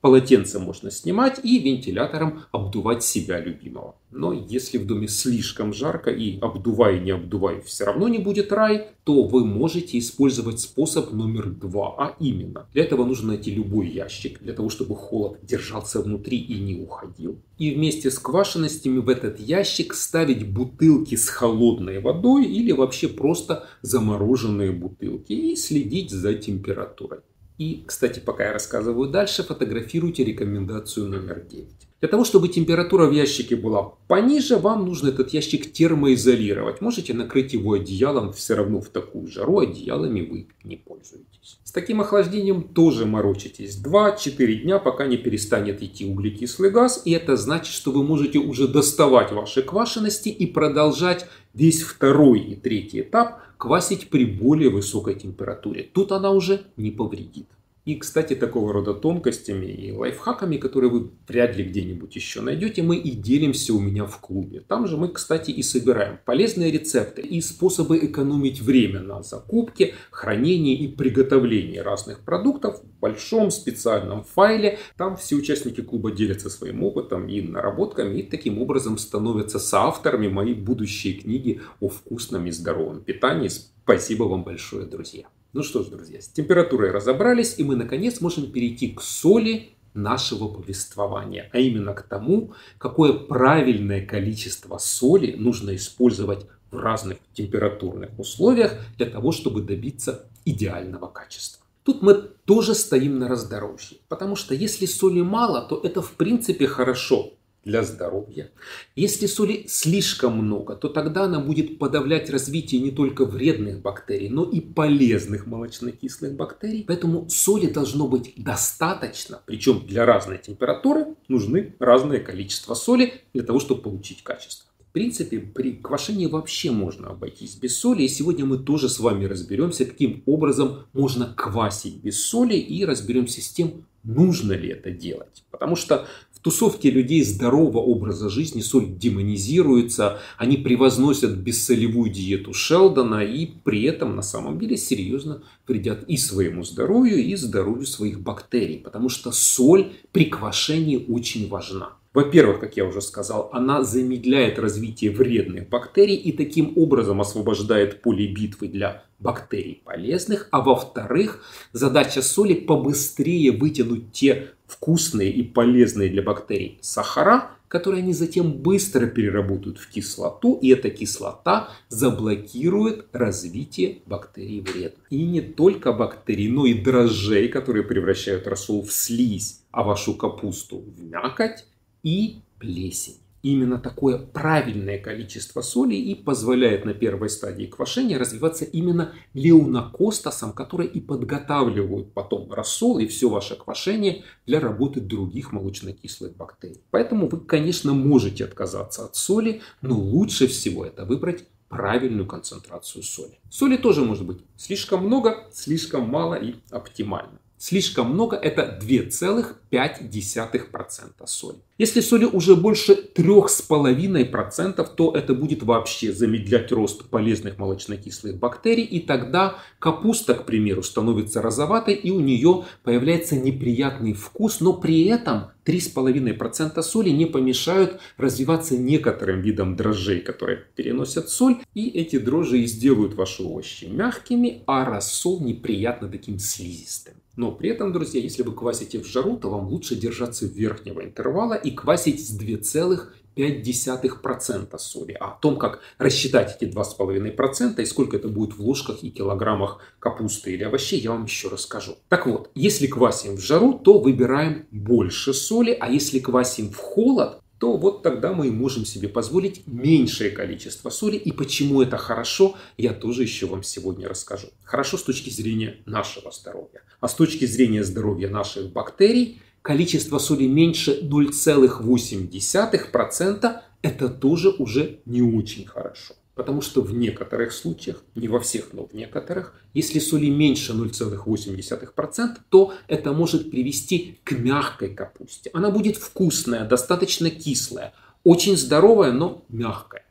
полотенце можно снимать и вентилятором обдувать себя любимого. Но если в доме слишком жарко и обдувай, не обдувай, все равно не будет рай, то вы можете использовать способ номер два, а именно, для этого нужно найти любой ящик, для того, чтобы холод держался внутри и не уходил. И вместе с квашеностями в этот ящик ставить бутылки с холодной водой или вообще просто замороженные бутылки и следить за температурой. И, кстати, пока я рассказываю дальше, фотографируйте рекомендацию номер девять. Для того, чтобы температура в ящике была пониже, вам нужно этот ящик термоизолировать. Можете накрыть его одеялом, все равно в такую жару одеялами вы не пользуетесь. С таким охлаждением тоже морочитесь два-четыре дня, пока не перестанет идти углекислый газ. И это значит, что вы можете уже доставать ваши квашености и продолжать весь второй и третий этап квасить при более высокой температуре. Тут она уже не повредит. И, кстати, такого рода тонкостями и лайфхаками, которые вы вряд ли где-нибудь еще найдете, мы и делимся у меня в клубе. Там же мы, кстати, и собираем полезные рецепты и способы экономить время на закупке, хранении и приготовлении разных продуктов в большом специальном файле. Там все участники клуба делятся своим опытом и наработками и таким образом становятся соавторами моей будущей книги о вкусном и здоровом питании. Спасибо вам большое, друзья. Ну что ж, друзья, с температурой разобрались, и мы наконец можем перейти к соли нашего повествования, а именно к тому, какое правильное количество соли нужно использовать в разных температурных условиях для того, чтобы добиться идеального качества. Тут мы тоже стоим на раздорожье, потому что если соли мало, то это в принципе хорошо для здоровья. Если соли слишком много, то тогда она будет подавлять развитие не только вредных бактерий, но и полезных молочнокислых бактерий. Поэтому соли должно быть достаточно, причем для разной температуры нужны разное количество соли для того, чтобы получить качество. В принципе, при квашении вообще можно обойтись без соли. И сегодня мы тоже с вами разберемся, каким образом можно квасить без соли. И разберемся с тем, нужно ли это делать. Потому что в тусовке людей здорового образа жизни соль демонизируется. Они превозносят бессолевую диету Шелдона. И при этом на самом деле серьезно вредят и своему здоровью, и здоровью своих бактерий. Потому что соль при квашении очень важна. Во-первых, как я уже сказал, она замедляет развитие вредных бактерий и таким образом освобождает поле битвы для бактерий полезных. А во-вторых, задача соли побыстрее вытянуть те вкусные и полезные для бактерий сахара, которые они затем быстро переработают в кислоту. И эта кислота заблокирует развитие бактерий вредных. И не только бактерий, но и дрожжей, которые превращают рассол в слизь, а вашу капусту в мякоть и плесень. Именно такое правильное количество соли и позволяет на первой стадии квашения развиваться именно леунокостасам, которые и подготавливают потом рассол и все ваше квашение для работы других молочнокислых бактерий. Поэтому вы, конечно, можете отказаться от соли, но лучше всего это выбрать правильную концентрацию соли. Соли тоже может быть слишком много, слишком мало и оптимально. Слишком много – это две целых пять десятых процента соли. Если соли уже больше трёх с половиной процентов, то это будет вообще замедлять рост полезных молочнокислых бактерий. И тогда капуста, к примеру, становится розоватой и у нее появляется неприятный вкус. Но при этом три с половиной процента соли не помешают развиваться некоторым видам дрожжей, которые переносят соль. И эти дрожжи и сделают ваши овощи мягкими, а рассол неприятно таким слизистым. Но при этом, друзья, если вы квасите в жару, то вам лучше держаться верхнего интервала и квасить с двух целых пяти десятых процента соли. А о том, как рассчитать эти два с половиной процента и сколько это будет в ложках и килограммах капусты или овощей, я вам еще расскажу. Так вот, если квасим в жару, то выбираем больше соли, а если квасим в холод, то вот тогда мы и можем себе позволить меньшее количество соли. И почему это хорошо, я тоже еще вам сегодня расскажу. Хорошо с точки зрения нашего здоровья. А с точки зрения здоровья наших бактерий, количество соли меньше ноль целых восемь десятых процента это тоже уже не очень хорошо. Потому что в некоторых случаях, не во всех, но в некоторых, если соли меньше ноль целых восемь десятых процента, то это может привести к мягкой капусте. Она будет вкусная, достаточно кислая, очень здоровая, но мягкая.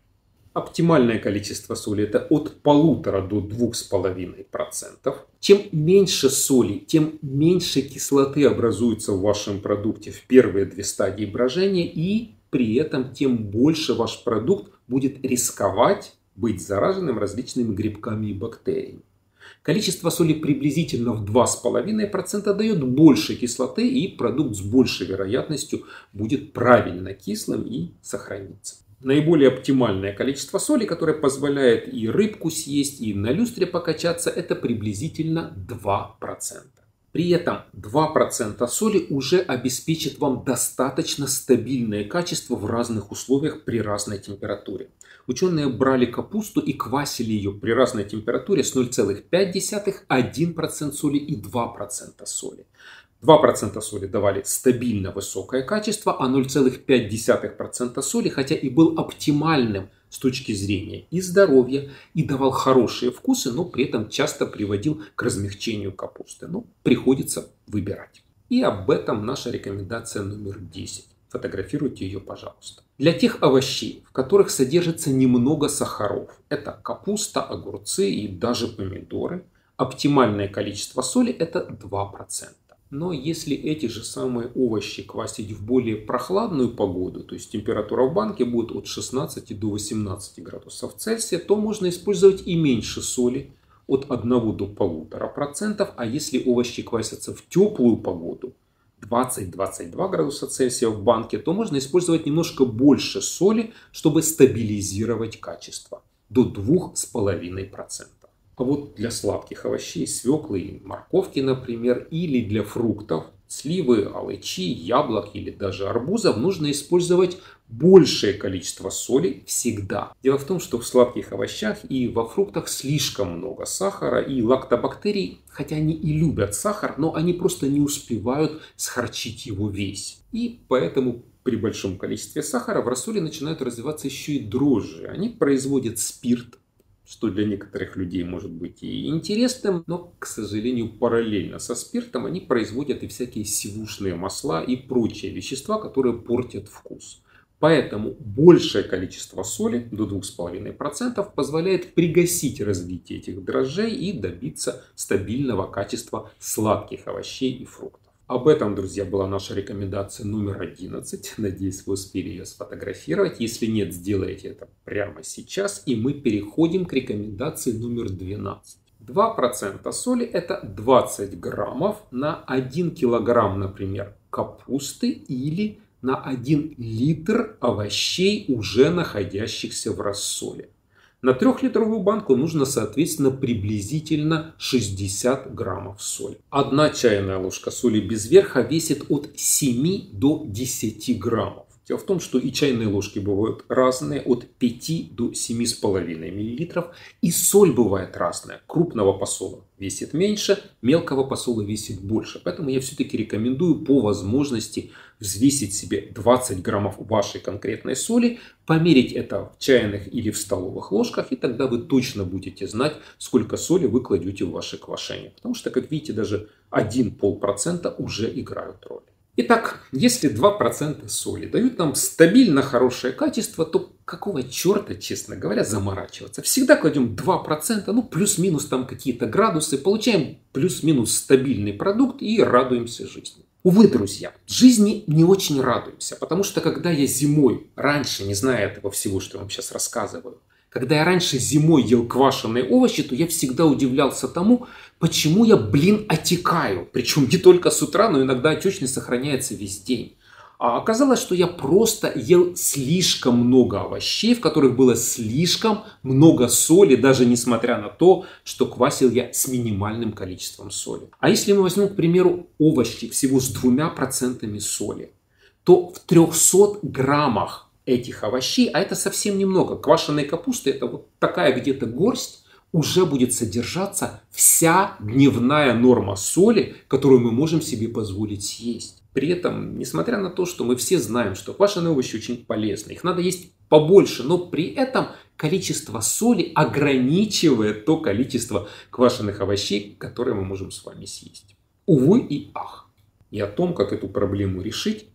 Оптимальное количество соли это от полутора до двух с половиной процентов. Чем меньше соли, тем меньше кислоты образуется в вашем продукте в первые две стадии брожения, и при этом тем больше ваш продукт будет рисковать быть зараженным различными грибками и бактериями. Количество соли приблизительно в два с половиной процента дает больше кислоты, и продукт с большей вероятностью будет правильно кислым и сохранится. Наиболее оптимальное количество соли, которое позволяет и рыбку съесть, и на люстре покачаться, это приблизительно два процента. При этом два процента соли уже обеспечит вам достаточно стабильное качество в разных условиях при разной температуре. Ученые брали капусту и квасили ее при разной температуре с ноль целых пять десятых, один процент соли и два процента соли. два процента соли давали стабильно высокое качество, а ноль целых пять десятых процента соли, хотя и был оптимальным с точки зрения и здоровья, и давал хорошие вкусы, но при этом часто приводил к размягчению капусты. Ну, приходится выбирать. И об этом наша рекомендация номер десять. Фотографируйте ее, пожалуйста. Для тех овощей, в которых содержится немного сахаров, это капуста, огурцы и даже помидоры, оптимальное количество соли это два процента. Но если эти же самые овощи квасить в более прохладную погоду, то есть температура в банке будет от шестнадцати до восемнадцати градусов Цельсия, то можно использовать и меньше соли, от одного до полутора процентов. А если овощи квасятся в теплую погоду, двадцать — двадцать два градуса Цельсия в банке, то можно использовать немножко больше соли, чтобы стабилизировать качество, до двух с половиной процентов. А вот для сладких овощей, свеклы и морковки, например, или для фруктов, сливы, алычи, яблок или даже арбузов, нужно использовать большее количество соли всегда. Дело в том, что в сладких овощах и во фруктах слишком много сахара и лактобактерий, хотя они и любят сахар, но они просто не успевают схарчить его весь. И поэтому при большом количестве сахара в рассоле начинают развиваться еще и дрожжи. Они производят спирт, что для некоторых людей может быть и интересным, но, к сожалению, параллельно со спиртом они производят и всякие сивушные масла и прочие вещества, которые портят вкус. Поэтому большее количество соли, до двух с половиной процентов, позволяет пригасить развитие этих дрожжей и добиться стабильного качества сладких овощей и фруктов. Об этом, друзья, была наша рекомендация номер одиннадцать. Надеюсь, вы успели ее сфотографировать. Если нет, сделайте это прямо сейчас. И мы переходим к рекомендации номер двенадцать. два процента соли это двадцать граммов на один килограмм, например, капусты или на один литр овощей, уже находящихся в рассоле. На трехлитровую банку нужно, соответственно, приблизительно шестьдесят граммов соли. Одна чайная ложка соли без верха весит от семи до десяти граммов. Дело в том, что и чайные ложки бывают разные, от пяти до семи с половиной миллилитров. И соль бывает разная. Крупного посола весит меньше, мелкого посола весит больше. Поэтому я все-таки рекомендую по возможности взвесить себе двадцать граммов вашей конкретной соли, померить это в чайных или в столовых ложках, и тогда вы точно будете знать, сколько соли вы кладете в ваше квашение. Потому что, как видите, даже один полпроцента уже играют роль. Итак, если два процента соли дают нам стабильно хорошее качество, то какого черта, честно говоря, заморачиваться? Всегда кладем два процента, ну плюс-минус там какие-то градусы, получаем плюс-минус стабильный продукт и радуемся жизни. Увы, друзья, жизни не очень радуемся, потому что когда я зимой, раньше, не зная этого всего, что я вам сейчас рассказываю, когда я раньше зимой ел квашеные овощи, то я всегда удивлялся тому, почему я, блин, отекаю. Причем не только с утра, но иногда отечность сохраняется весь день. А оказалось, что я просто ел слишком много овощей, в которых было слишком много соли, даже несмотря на то, что квасил я с минимальным количеством соли. А если мы возьмем, к примеру, овощи всего с двумя процентами соли, то в трехстах граммах этих овощей, а это совсем немного, квашеной капусты, это вот такая где-то горсть, уже будет содержаться вся дневная норма соли, которую мы можем себе позволить съесть. При этом, несмотря на то, что мы все знаем, что квашеные овощи очень полезны, их надо есть побольше, но при этом количество соли ограничивает то количество квашеных овощей, которые мы можем с вами съесть. Увы и ах. И о том, как эту проблему решить,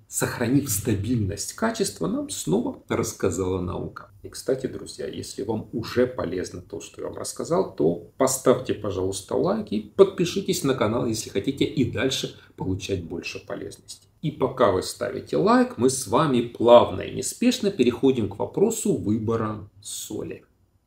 сохранив стабильность качества, нам снова рассказала наука. И, кстати, друзья, если вам уже полезно то, что я вам рассказал, то поставьте, пожалуйста, лайк и подпишитесь на канал, если хотите и дальше получать больше полезности. И пока вы ставите лайк, мы с вами плавно и неспешно переходим к вопросу выбора соли.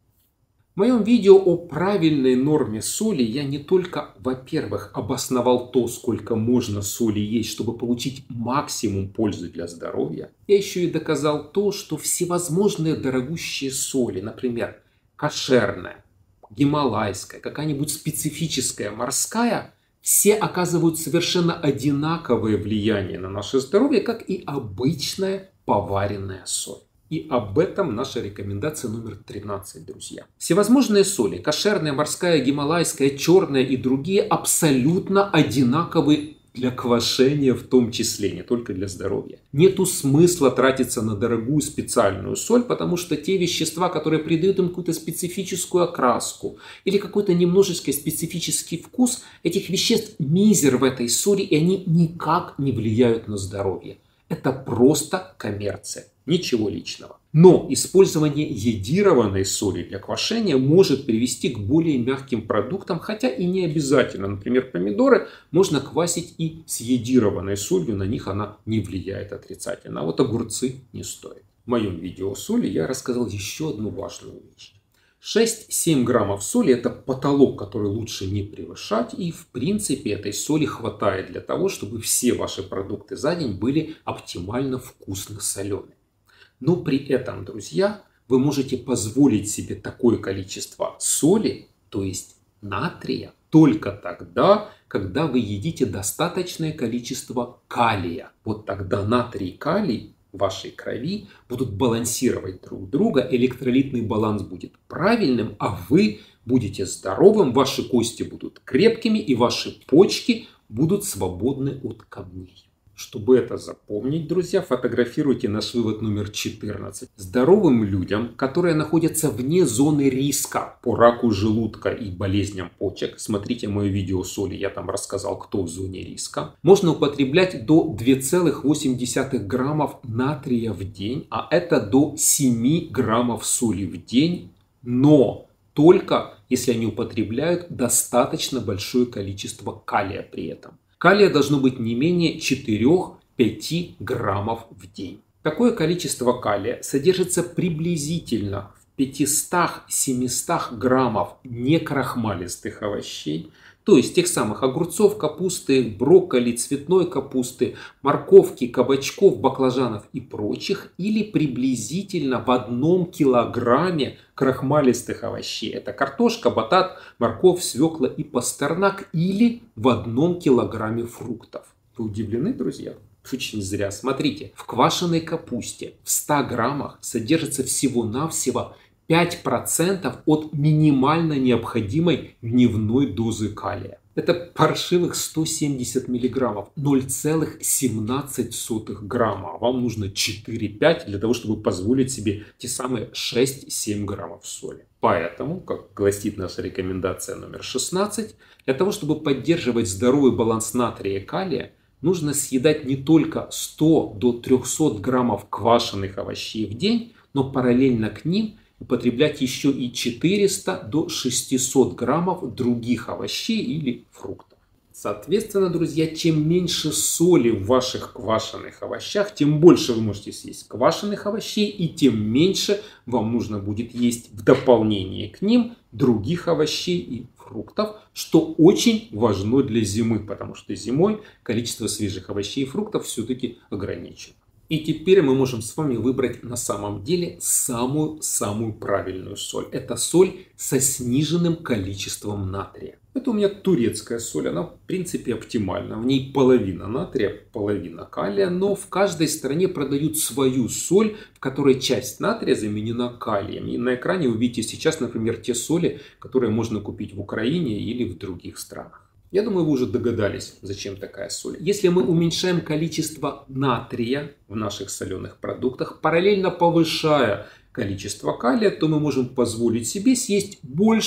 В моем видео о правильной норме соли я не только, во-первых, обосновал то, сколько можно соли есть, чтобы получить максимум пользы для здоровья, я еще и доказал то, что всевозможные дорогущие соли, например, кошерная, гималайская, какая-нибудь специфическая, морская, все оказывают совершенно одинаковое влияние на наше здоровье, как и обычная поваренная соль. И об этом наша рекомендация номер тринадцать, друзья. Всевозможные соли, кошерная, морская, гималайская, черная и другие, абсолютно одинаковы для квашения в том числе, не только для здоровья. Нету смысла тратиться на дорогую специальную соль, потому что те вещества, которые придают им какую-то специфическую окраску или какой-то немножечко специфический вкус, этих веществ мизер в этой соли, и они никак не влияют на здоровье. Это просто коммерция. Ничего личного. Но использование йодированной соли для квашения может привести к более мягким продуктам, хотя и не обязательно. Например, помидоры можно квасить и с йодированной солью, на них она не влияет отрицательно. А вот огурцы не стоит. В моем видео о соли я рассказал еще одну важную вещь. шесть-семь граммов соли – это потолок, который лучше не превышать. И в принципе этой соли хватает для того, чтобы все ваши продукты за день были оптимально вкусно соленые. Но при этом, друзья, вы можете позволить себе такое количество соли, то есть натрия, только тогда, когда вы едите достаточное количество калия. Вот тогда натрий и калий в вашей крови будут балансировать друг друга, электролитный баланс будет правильным, а вы будете здоровым, ваши кости будут крепкими и ваши почки будут свободны от камней. Чтобы это запомнить, друзья, фотографируйте наш вывод номер четырнадцать. Здоровым людям, которые находятся вне зоны риска по раку желудка и болезням почек, смотрите мое видео о соли, я там рассказал, кто в зоне риска, можно употреблять до двух целых восемь десятых граммов натрия в день, а это до семи граммов соли в день, но только если они употребляют достаточно большое количество калия при этом. Калия должно быть не менее четырёх-пяти граммов в день. Такое количество калия содержится приблизительно в пятистах-семистах граммов некрахмалистых овощей, то есть тех самых огурцов, капусты, брокколи, цветной капусты, морковки, кабачков, баклажанов и прочих, или приблизительно в одном килограмме крахмалистых овощей. Это картошка, батат, морковь, свекла и пастернак, или в одном килограмме фруктов. Вы удивлены, друзья? Очень зря. Смотрите, в квашеной капусте в ста граммах содержится всего-навсего пять процентов от минимально необходимой дневной дозы калия. Это паршивых сто семьдесят миллиграммов, ноль целых семнадцать сотых грамма. А вам нужно четыре-пять для того, чтобы позволить себе те самые шесть-семь граммов соли. Поэтому, как гласит наша рекомендация номер шестнадцать, для того, чтобы поддерживать здоровый баланс натрия и калия, нужно съедать не только сто до трёхсот граммов квашеных овощей в день, но параллельно к ним употреблять еще и четыреста до шестисот граммов других овощей или фруктов. Соответственно, друзья, чем меньше соли в ваших квашеных овощах, тем больше вы можете съесть квашеных овощей, и тем меньше вам нужно будет есть в дополнение к ним других овощей и фруктов, что очень важно для зимы, потому что зимой количество свежих овощей и фруктов все-таки ограничено. И теперь мы можем с вами выбрать на самом деле самую-самую правильную соль. Это соль со сниженным количеством натрия. Это у меня турецкая соль, она в принципе оптимальна. В ней половина натрия, половина калия, но в каждой стране продают свою соль, в которой часть натрия заменена калием. И на экране вы видите сейчас, например, те соли, которые можно купить в Украине или в других странах. Я думаю, вы уже догадались, зачем такая соль. Если мы уменьшаем количество натрия в наших соленых продуктах, параллельно повышая количество калия, то мы можем позволить себе съесть больше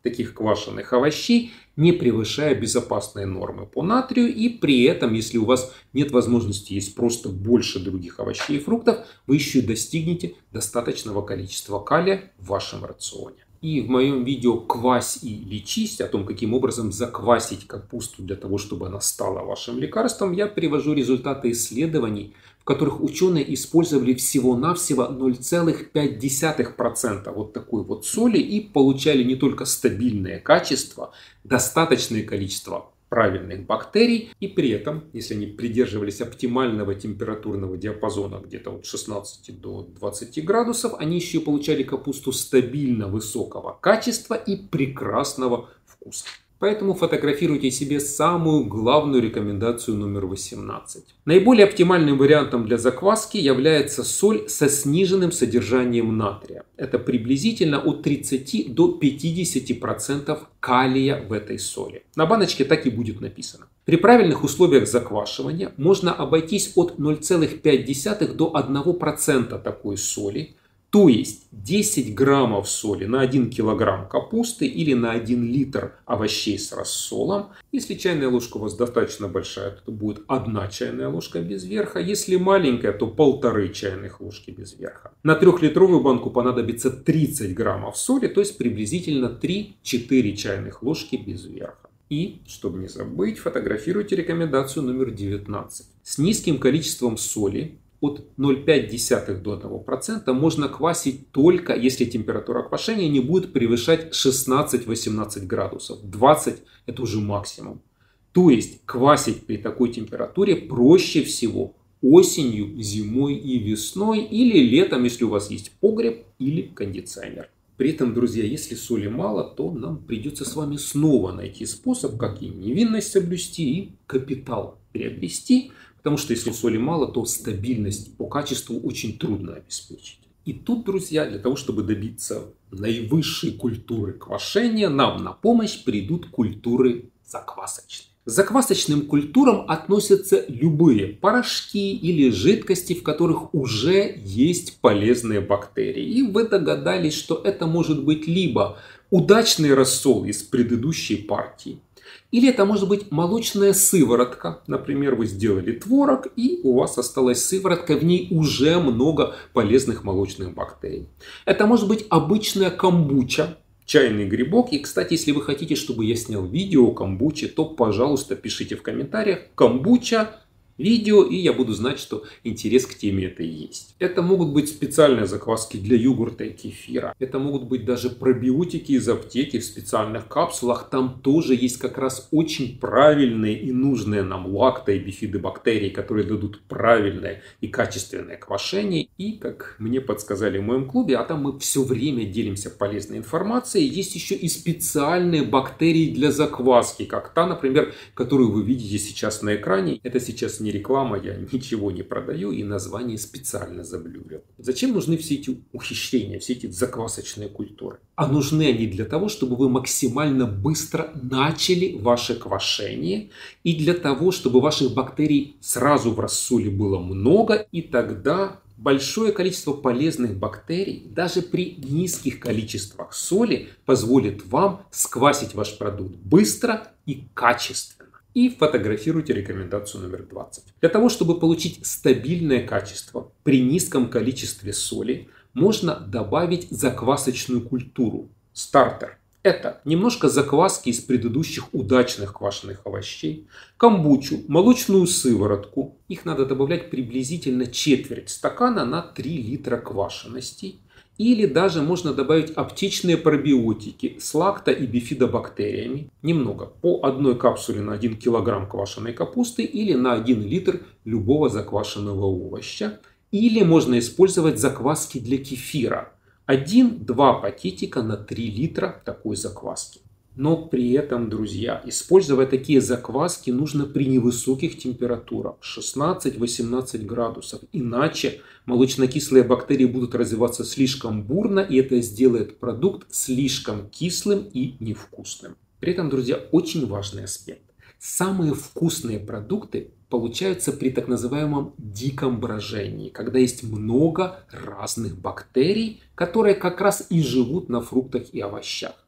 таких квашеных овощей, не превышая безопасные нормы по натрию. И при этом, если у вас нет возможности есть просто больше других овощей и фруктов, вы еще и достигнете достаточного количества калия в вашем рационе. И в моем видео «Квась и лечись», о том, каким образом заквасить капусту для того, чтобы она стала вашим лекарством, я привожу результаты исследований, в которых ученые использовали всего-навсего ноль целых пять десятых процента вот такой вот соли и получали не только стабильное качество, достаточное количество правильных бактерий, и при этом, если они придерживались оптимального температурного диапазона где-то от шестнадцати до двадцати градусов, они еще получали капусту стабильно высокого качества и прекрасного вкуса. Поэтому фотографируйте себе самую главную рекомендацию номер восемнадцать. Наиболее оптимальным вариантом для закваски является соль со сниженным содержанием натрия. Это приблизительно от тридцати до пятидесяти процентов калия в этой соли. На баночке так и будет написано. При правильных условиях заквашивания можно обойтись от ноль целых пять десятых до одного процента такой соли. То есть десять граммов соли на один килограмм капусты или на один литр овощей с рассолом. Если чайная ложка у вас достаточно большая, то это будет одна чайная ложка без верха. Если маленькая, то полторы чайных ложки без верха. На трехлитровую банку понадобится тридцать граммов соли, то есть приблизительно три-четыре чайных ложки без верха. И, чтобы не забыть, фотографируйте рекомендацию номер девятнадцать. С низким количеством соли от ноль целых пять десятых до одного процента можно квасить только если температура квашения не будет превышать шестнадцать-восемнадцать градусов. двадцать это уже максимум. То есть квасить при такой температуре проще всего осенью, зимой и весной или летом, если у вас есть погреб или кондиционер. При этом, друзья, если соли мало, то нам придется с вами снова найти способ, как и невинность соблюсти, и капитал приобрести. Потому что если соли мало, то стабильность по качеству очень трудно обеспечить. И тут, друзья, для того, чтобы добиться наивысшей культуры квашения, нам на помощь придут культуры заквасочные. К заквасочным культурам относятся любые порошки или жидкости, в которых уже есть полезные бактерии. И вы догадались, что это может быть либо удачный рассол из предыдущей партии, или это может быть молочная сыворотка. Например, вы сделали творог, и у вас осталась сыворотка, в ней уже много полезных молочных бактерий. Это может быть обычная камбуча, чайный грибок. И, кстати, если вы хотите, чтобы я снял видео о камбуче, то, пожалуйста, пишите в комментариях камбуча, видео, и я буду знать, что интерес к теме это и есть. Это могут быть специальные закваски для йогурта и кефира. Это могут быть даже пробиотики из аптеки в специальных капсулах. Там тоже есть как раз очень правильные и нужные нам лакто- и бифидобактерии, которые дадут правильное и качественное квашение. И, как мне подсказали в моем клубе, а там мы все время делимся полезной информацией, есть еще и специальные бактерии для закваски, как та, например, которую вы видите сейчас на экране. Это сейчас не реклама, я ничего не продаю и название специально заблюрил. Зачем нужны все эти ухищрения, все эти заквасочные культуры? А нужны они для того, чтобы вы максимально быстро начали ваше квашение и для того, чтобы ваших бактерий сразу в рассоле было много, и тогда большое количество полезных бактерий даже при низких количествах соли позволит вам сквасить ваш продукт быстро и качественно. И фотографируйте рекомендацию номер двадцать. Для того, чтобы получить стабильное качество при низком количестве соли, можно добавить заквасочную культуру. Стартер. Это немножко закваски из предыдущих удачных квашеных овощей, камбучу, молочную сыворотку. Их надо добавлять приблизительно четверть стакана на три литра квашеностей. Или даже можно добавить аптечные пробиотики с лакто- и бифидобактериями. Немного, по одной капсуле на один килограмм квашеной капусты или на один литр любого заквашенного овоща. Или можно использовать закваски для кефира. один-два пакетика на три литра такой закваски. Но при этом, друзья, использовать такие закваски нужно при невысоких температурах, шестнадцать-восемнадцать градусов. Иначе молочнокислые бактерии будут развиваться слишком бурно, и это сделает продукт слишком кислым и невкусным. При этом, друзья, очень важный аспект. Самые вкусные продукты получаются при так называемом диком брожении, когда есть много разных бактерий, которые как раз и живут на фруктах и овощах.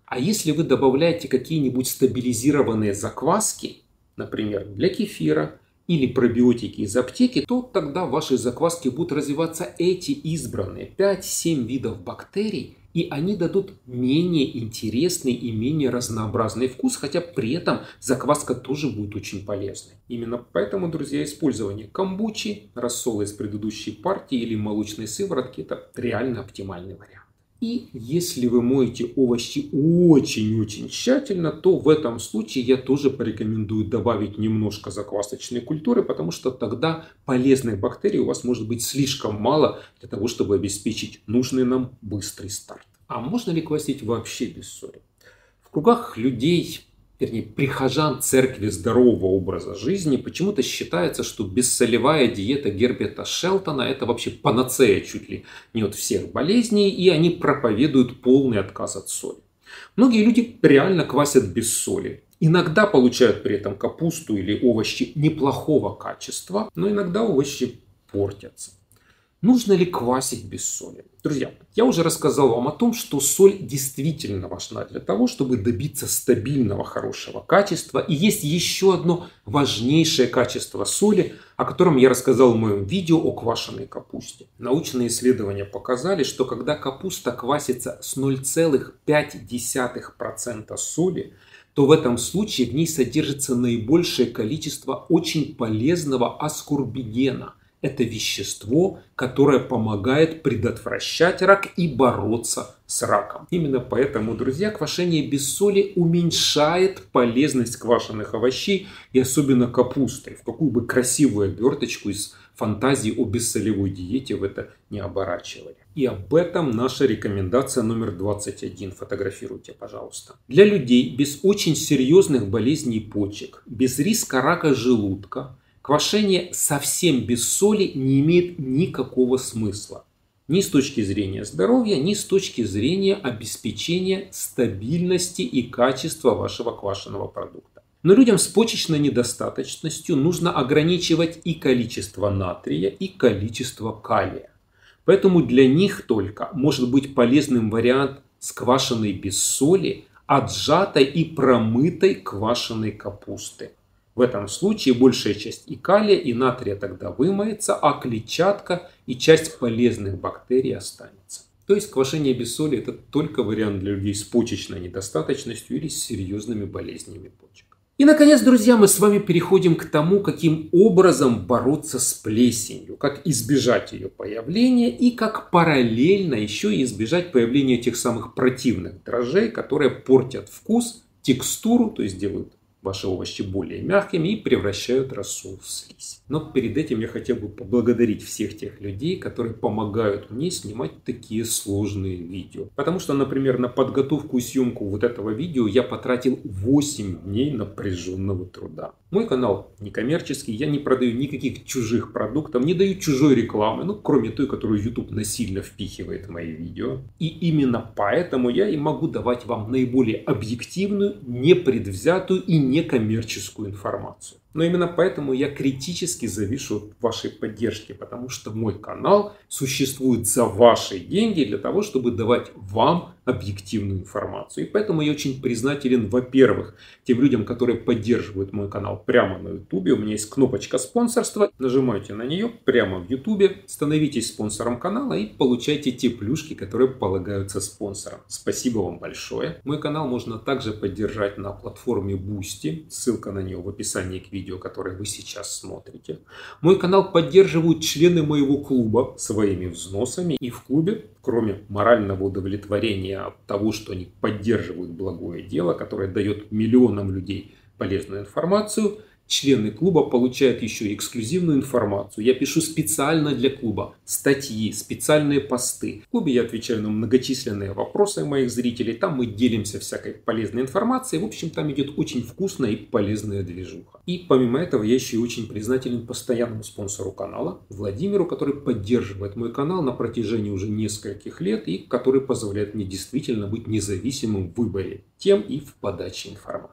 А если вы добавляете какие-нибудь стабилизированные закваски, например, для кефира, или пробиотики из аптеки, то тогда в вашей закваске будут развиваться эти избранные пять-семь видов бактерий, и они дадут менее интересный и менее разнообразный вкус, хотя при этом закваска тоже будет очень полезной. Именно поэтому, друзья, использование камбучи, рассола из предыдущей партии или молочной сыворотки – это реально оптимальный вариант. И если вы моете овощи очень-очень тщательно, то в этом случае я тоже порекомендую добавить немножко заквасочной культуры, потому что тогда полезных бактерий у вас может быть слишком мало для того, чтобы обеспечить нужный нам быстрый старт. А можно ли квасить вообще без соли? В кругах людей, вернее прихожан церкви здорового образа жизни, почему-то считается, что бессолевая диета Герберта Шелтона – это вообще панацея чуть ли не от всех болезней, и они проповедуют полный отказ от соли. Многие люди реально квасят без соли. Иногда получают при этом капусту или овощи неплохого качества, но иногда овощи портятся. Нужно ли квасить без соли? Друзья, я уже рассказал вам о том, что соль действительно важна для того, чтобы добиться стабильного хорошего качества. И есть еще одно важнейшее качество соли, о котором я рассказал в моем видео о квашеной капусте. Научные исследования показали, что когда капуста квасится с ноль целых пять десятых процента соли, то в этом случае в ней содержится наибольшее количество очень полезного аскорбигена. Это вещество, которое помогает предотвращать рак и бороться с раком. Именно поэтому, друзья, квашение без соли уменьшает полезность квашеных овощей и особенно капусты. В какую бы красивую оберточку из фантазии о бессолевой диете в это не оборачивали. И об этом наша рекомендация номер двадцать один. Фотографируйте, пожалуйста. Для людей без очень серьезных болезней почек, без риска рака желудка, квашение совсем без соли не имеет никакого смысла. Ни с точки зрения здоровья, ни с точки зрения обеспечения стабильности и качества вашего квашеного продукта. Но людям с почечной недостаточностью нужно ограничивать и количество натрия, и количество калия. Поэтому для них только может быть полезным вариант с квашеной без соли, отжатой и промытой квашеной капусты. В этом случае большая часть и калия, и натрия тогда вымоется, а клетчатка и часть полезных бактерий останется. То есть квашение без соли – это только вариант для людей с почечной недостаточностью или с серьезными болезнями почек. И, наконец, друзья, мы с вами переходим к тому, каким образом бороться с плесенью, как избежать ее появления и как параллельно еще и избежать появления тех самых противных дрожжей, которые портят вкус, текстуру, то есть делают ваши овощи более мягкими и превращают рассол в слизь. Но перед этим я хотел бы поблагодарить всех тех людей, которые помогают мне снимать такие сложные видео. Потому что, например, на подготовку и съемку вот этого видео я потратил восемь дней напряженного труда. Мой канал некоммерческий, я не продаю никаких чужих продуктов, не даю чужой рекламы, ну кроме той, которую YouTube насильно впихивает в мои видео. И именно поэтому я и могу давать вам наиболее объективную, непредвзятую и некоммерческую информацию. Но именно поэтому я критически завишу от вашей поддержки, потому что мой канал существует за ваши деньги для того, чтобы давать вам объективную информацию. И поэтому я очень признателен, во-первых, тем людям, которые поддерживают мой канал прямо на YouTube. У меня есть кнопочка спонсорства. Нажимайте на нее прямо в YouTube. Становитесь спонсором канала и получайте те плюшки, которые полагаются спонсорам. Спасибо вам большое. Мой канал можно также поддержать на платформе Boosty. Ссылка на нее в описании к видео, которое вы сейчас смотрите. Мой канал поддерживают члены моего клуба своими взносами. И в клубе, кроме морального удовлетворения от того, что они поддерживают благое дело, которое дает миллионам людей полезную информацию, члены клуба получают еще эксклюзивную информацию. Я пишу специально для клуба статьи, специальные посты. В клубе я отвечаю на многочисленные вопросы моих зрителей. Там мы делимся всякой полезной информацией. В общем, там идет очень вкусная и полезная движуха. И помимо этого я еще и очень признателен постоянному спонсору канала Владимиру, который поддерживает мой канал на протяжении уже нескольких лет и который позволяет мне действительно быть независимым в выборе тем и в подаче информации.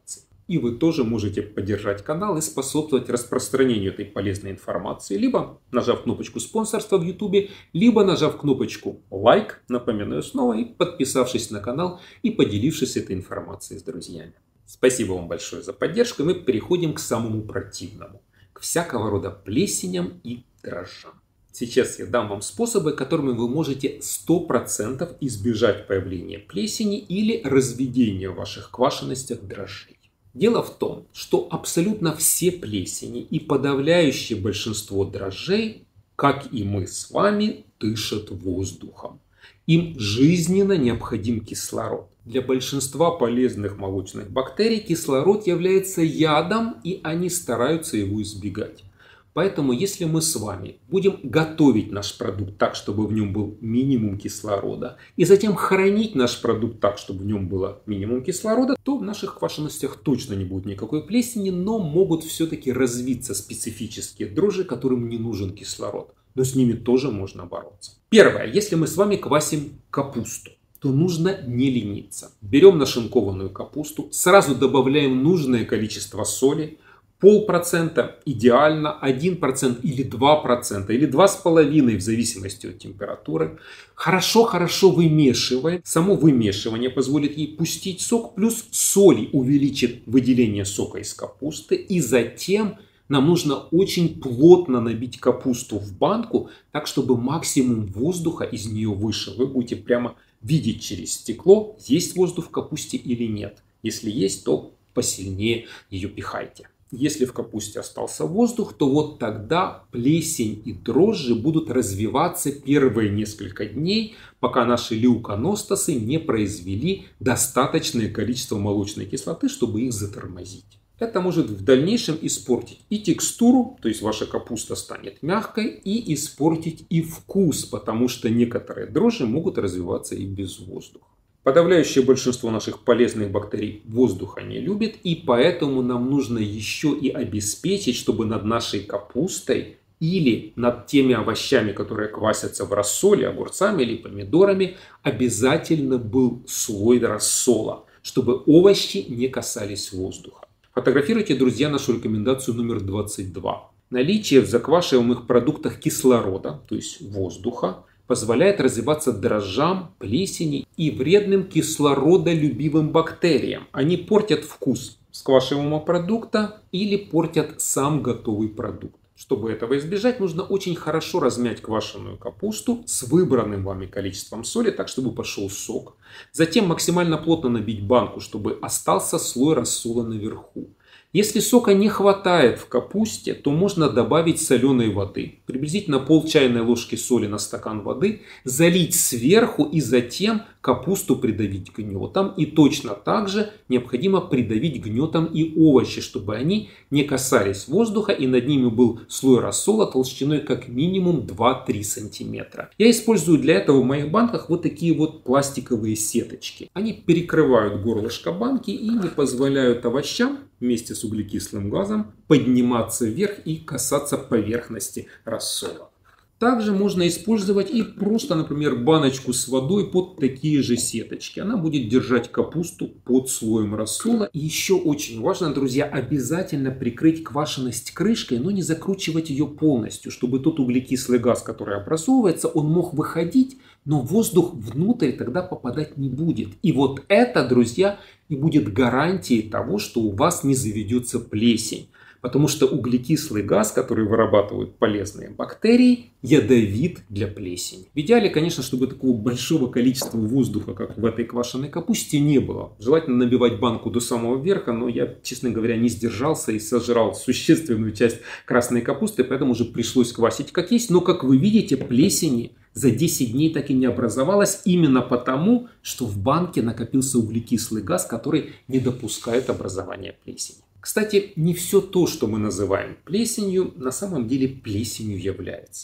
И вы тоже можете поддержать канал и способствовать распространению этой полезной информации, либо нажав кнопочку спонсорства в YouTube, либо нажав кнопочку лайк, напоминаю снова, и подписавшись на канал и поделившись этой информацией с друзьями. Спасибо вам большое за поддержку, и мы переходим к самому противному, к всякого рода плесеням и дрожжам. Сейчас я дам вам способы, которыми вы можете сто процентов избежать появления плесени или разведения в ваших квашеностях дрожжей. Дело в том, что абсолютно все плесени и подавляющее большинство дрожжей, как и мы с вами, дышат воздухом. Им жизненно необходим кислород. Для большинства полезных молочных бактерий кислород является ядом, и они стараются его избегать. Поэтому, если мы с вами будем готовить наш продукт так, чтобы в нем был минимум кислорода, и затем хранить наш продукт так, чтобы в нем было минимум кислорода, то в наших квашеностях точно не будет никакой плесени, но могут все-таки развиться специфические дрожжи, которым не нужен кислород. Но с ними тоже можно бороться. Первое. Если мы с вами квасим капусту, то нужно не лениться. Берем нашинкованную капусту, сразу добавляем нужное количество соли. Полпроцента идеально, один процент или два процента, или два с половиной в зависимости от температуры. Хорошо-хорошо вымешиваем. Само вымешивание позволит ей пустить сок, плюс соли увеличит выделение сока из капусты. И затем нам нужно очень плотно набить капусту в банку, так чтобы максимум воздуха из нее вышел. Вы будете прямо видеть через стекло, есть воздух в капусте или нет. Если есть, то посильнее ее пихайте. Если в капусте остался воздух, то вот тогда плесень и дрожжи будут развиваться первые несколько дней, пока наши леуконостасы не произвели достаточное количество молочной кислоты, чтобы их затормозить. Это может в дальнейшем испортить и текстуру, то есть ваша капуста станет мягкой, и испортить и вкус, потому что некоторые дрожжи могут развиваться и без воздуха. Подавляющее большинство наших полезных бактерий воздуха не любит, и поэтому нам нужно еще и обеспечить, чтобы над нашей капустой или над теми овощами, которые квасятся в рассоле, огурцами или помидорами, обязательно был слой рассола, чтобы овощи не касались воздуха. Фотографируйте, друзья, нашу рекомендацию номер двадцать два. Наличие в заквашиваемых продуктах кислорода, то есть воздуха, позволяет развиваться дрожжам, плесени и вредным кислородолюбивым бактериям. Они портят вкус сквашиваемого продукта или портят сам готовый продукт. Чтобы этого избежать, нужно очень хорошо размять квашеную капусту с выбранным вами количеством соли, так чтобы пошел сок. Затем максимально плотно набить банку, чтобы остался слой рассола наверху. Если сока не хватает в капусте, то можно добавить соленой воды, приблизительно пол чайной ложки соли на стакан воды, залить сверху и затем капусту придавить гнетом. И точно так же необходимо придавить гнетом и овощи, чтобы они не касались воздуха и над ними был слой рассола толщиной как минимум два-три сантиметра. Я использую для этого в моих банках вот такие вот пластиковые сеточки. Они перекрывают горлышко банки и не позволяют овощам вместе с углекислым газом подниматься вверх и касаться поверхности рассола. Также можно использовать и просто, например, баночку с водой под такие же сеточки. Она будет держать капусту под слоем рассола. И еще очень важно, друзья, обязательно прикрыть квашеность крышкой, но не закручивать ее полностью, чтобы тот углекислый газ, который образовывается, он мог выходить, но воздух внутрь тогда попадать не будет. И вот это, друзья, и будет гарантией того, что у вас не заведется плесень. Потому что углекислый газ, который вырабатывают полезные бактерии, ядовит для плесени. В идеале, конечно, чтобы такого большого количества воздуха, как в этой квашеной капусте, не было. Желательно набивать банку до самого верха, но я, честно говоря, не сдержался и сожрал существенную часть красной капусты, поэтому уже пришлось квасить как есть. Но, как вы видите, плесени за десять дней так и не образовалось, именно потому, что в банке накопился углекислый газ, который не допускает образования плесени. Кстати, не все то, что мы называем плесенью, на самом деле плесенью является.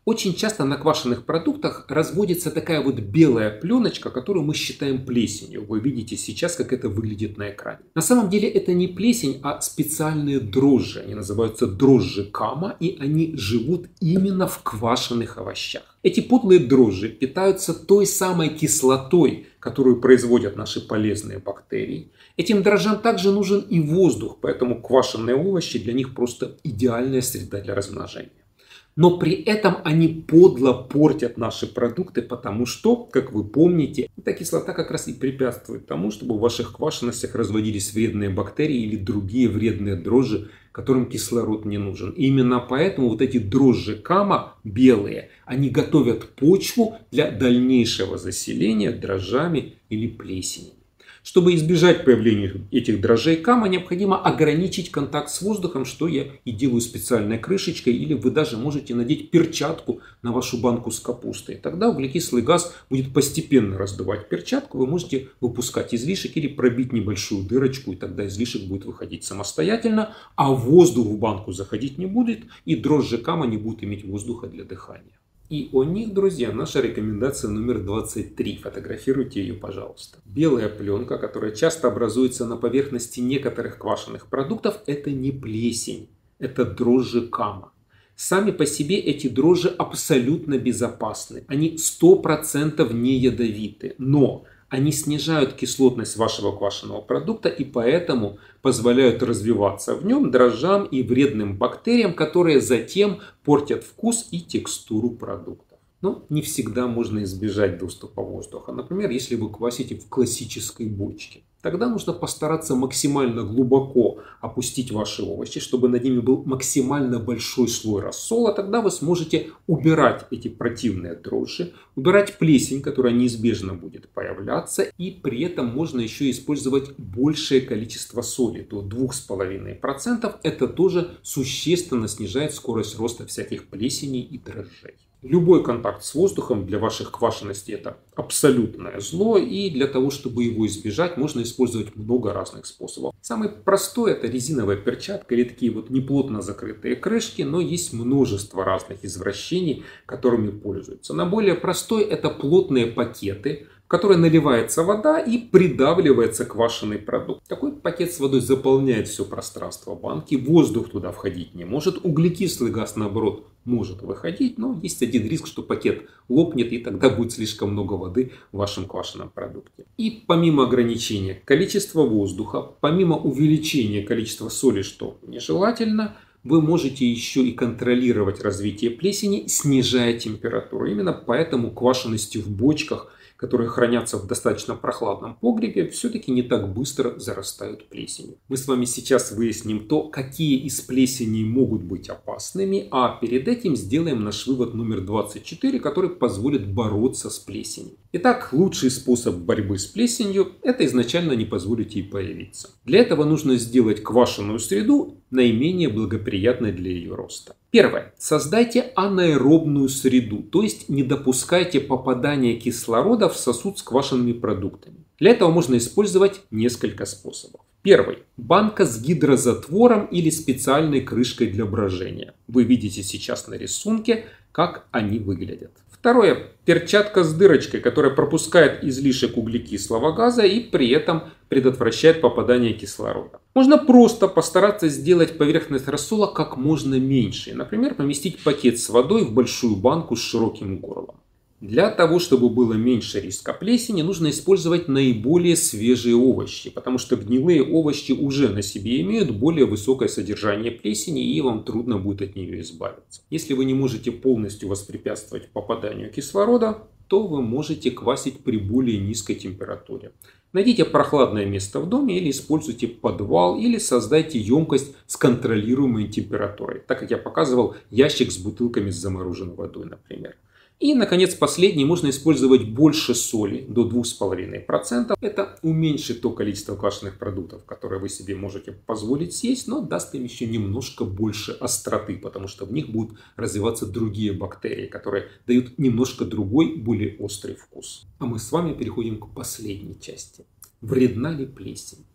Очень часто на квашеных продуктах разводится такая вот белая пленочка, которую мы считаем плесенью. Вы видите сейчас, как это выглядит на экране. На самом деле это не плесень, а специальные дрожжи. Они называются дрожжи кама, и они живут именно в квашеных овощах. Эти подлые дрожжи питаются той самой кислотой, которую производят наши полезные бактерии. Этим дрожжам также нужен и воздух, поэтому квашеные овощи для них просто идеальная среда для размножения. Но при этом они подло портят наши продукты, потому что, как вы помните, эта кислота как раз и препятствует тому, чтобы в ваших квашеностях разводились вредные бактерии или другие вредные дрожжи, которым кислород не нужен. И именно поэтому вот эти дрожжи кама белые, они готовят почву для дальнейшего заселения дрожжами или плесенью. Чтобы избежать появления этих дрожжей кама, необходимо ограничить контакт с воздухом, что я и делаю специальной крышечкой, или вы даже можете надеть перчатку на вашу банку с капустой. Тогда углекислый газ будет постепенно раздувать перчатку, вы можете выпускать излишек или пробить небольшую дырочку, и тогда излишек будет выходить самостоятельно, а воздух в банку заходить не будет, и дрожжи кама не будут иметь воздуха для дыхания. И о них, друзья, наша рекомендация номер двадцать три. Фотографируйте ее, пожалуйста. Белая пленка, которая часто образуется на поверхности некоторых квашеных продуктов, это не плесень, это дрожжи кама. Сами по себе эти дрожжи абсолютно безопасны. Они сто процентов не ядовиты, но они снижают кислотность вашего квашеного продукта и поэтому позволяют развиваться в нем дрожжам и вредным бактериям, которые затем портят вкус и текстуру продуктов. Но не всегда можно избежать доступа воздуха. Например, если вы квасите в классической бочке. Тогда нужно постараться максимально глубоко опустить ваши овощи, чтобы над ними был максимально большой слой рассола. Тогда вы сможете убирать эти противные дрожжи, убирать плесень, которая неизбежно будет появляться. И при этом можно еще использовать большее количество соли, до двух с половиной процентов. Это тоже существенно снижает скорость роста всяких плесеней и дрожжей. Любой контакт с воздухом для ваших квашеностей это абсолютное зло, и для того, чтобы его избежать, можно использовать много разных способов. Самый простой это резиновая перчатка или такие вот неплотно закрытые крышки, но есть множество разных извращений, которыми пользуются. На более простой это плотные пакеты, в которые наливается вода и придавливается квашеный продукт. Такой пакет с водой заполняет все пространство банки, воздух туда входить не может, углекислый газ наоборот может выходить, но есть один риск, что пакет лопнет и тогда будет слишком много воды в вашем квашеном продукте. И помимо ограничения количества воздуха, помимо увеличения количества соли, что нежелательно, вы можете еще и контролировать развитие плесени, снижая температуру. Именно поэтому квашености в бочках, которые хранятся в достаточно прохладном погребе, все-таки не так быстро зарастают плесенью. Мы с вами сейчас выясним то, какие из плесеней могут быть опасными, а перед этим сделаем наш вывод номер двадцать четыре, который позволит бороться с плесенью. Итак, лучший способ борьбы с плесенью – это изначально не позволить ей появиться. Для этого нужно сделать квашеную среду наименее благоприятной для ее роста. Первое. Создайте анаэробную среду, то есть не допускайте попадания кислорода в сосуд с квашенными продуктами. Для этого можно использовать несколько способов. Первый. Банка с гидрозатвором или специальной крышкой для брожения. Вы видите сейчас на рисунке, как они выглядят. Второе. Перчатка с дырочкой, которая пропускает излишек углекислого газа и при этом предотвращает попадание кислорода. Можно просто постараться сделать поверхность рассола как можно меньше. Например, поместить пакет с водой в большую банку с широким горлом. Для того, чтобы было меньше риска плесени, нужно использовать наиболее свежие овощи, потому что гнилые овощи уже на себе имеют более высокое содержание плесени, и вам трудно будет от нее избавиться. Если вы не можете полностью воспрепятствовать попаданию кислорода, то вы можете квасить при более низкой температуре. Найдите прохладное место в доме или используйте подвал, или создайте емкость с контролируемой температурой. Так как я показывал, ящик с бутылками с замороженной водой, например. И, наконец, последний. Можно использовать больше соли, до двух с половиной процентов. Это уменьшит то количество квашеных продуктов, которые вы себе можете позволить съесть, но даст им еще немножко больше остроты, потому что в них будут развиваться другие бактерии, которые дают немножко другой, более острый вкус. А мы с вами переходим к последней части. Вредна ли плесень?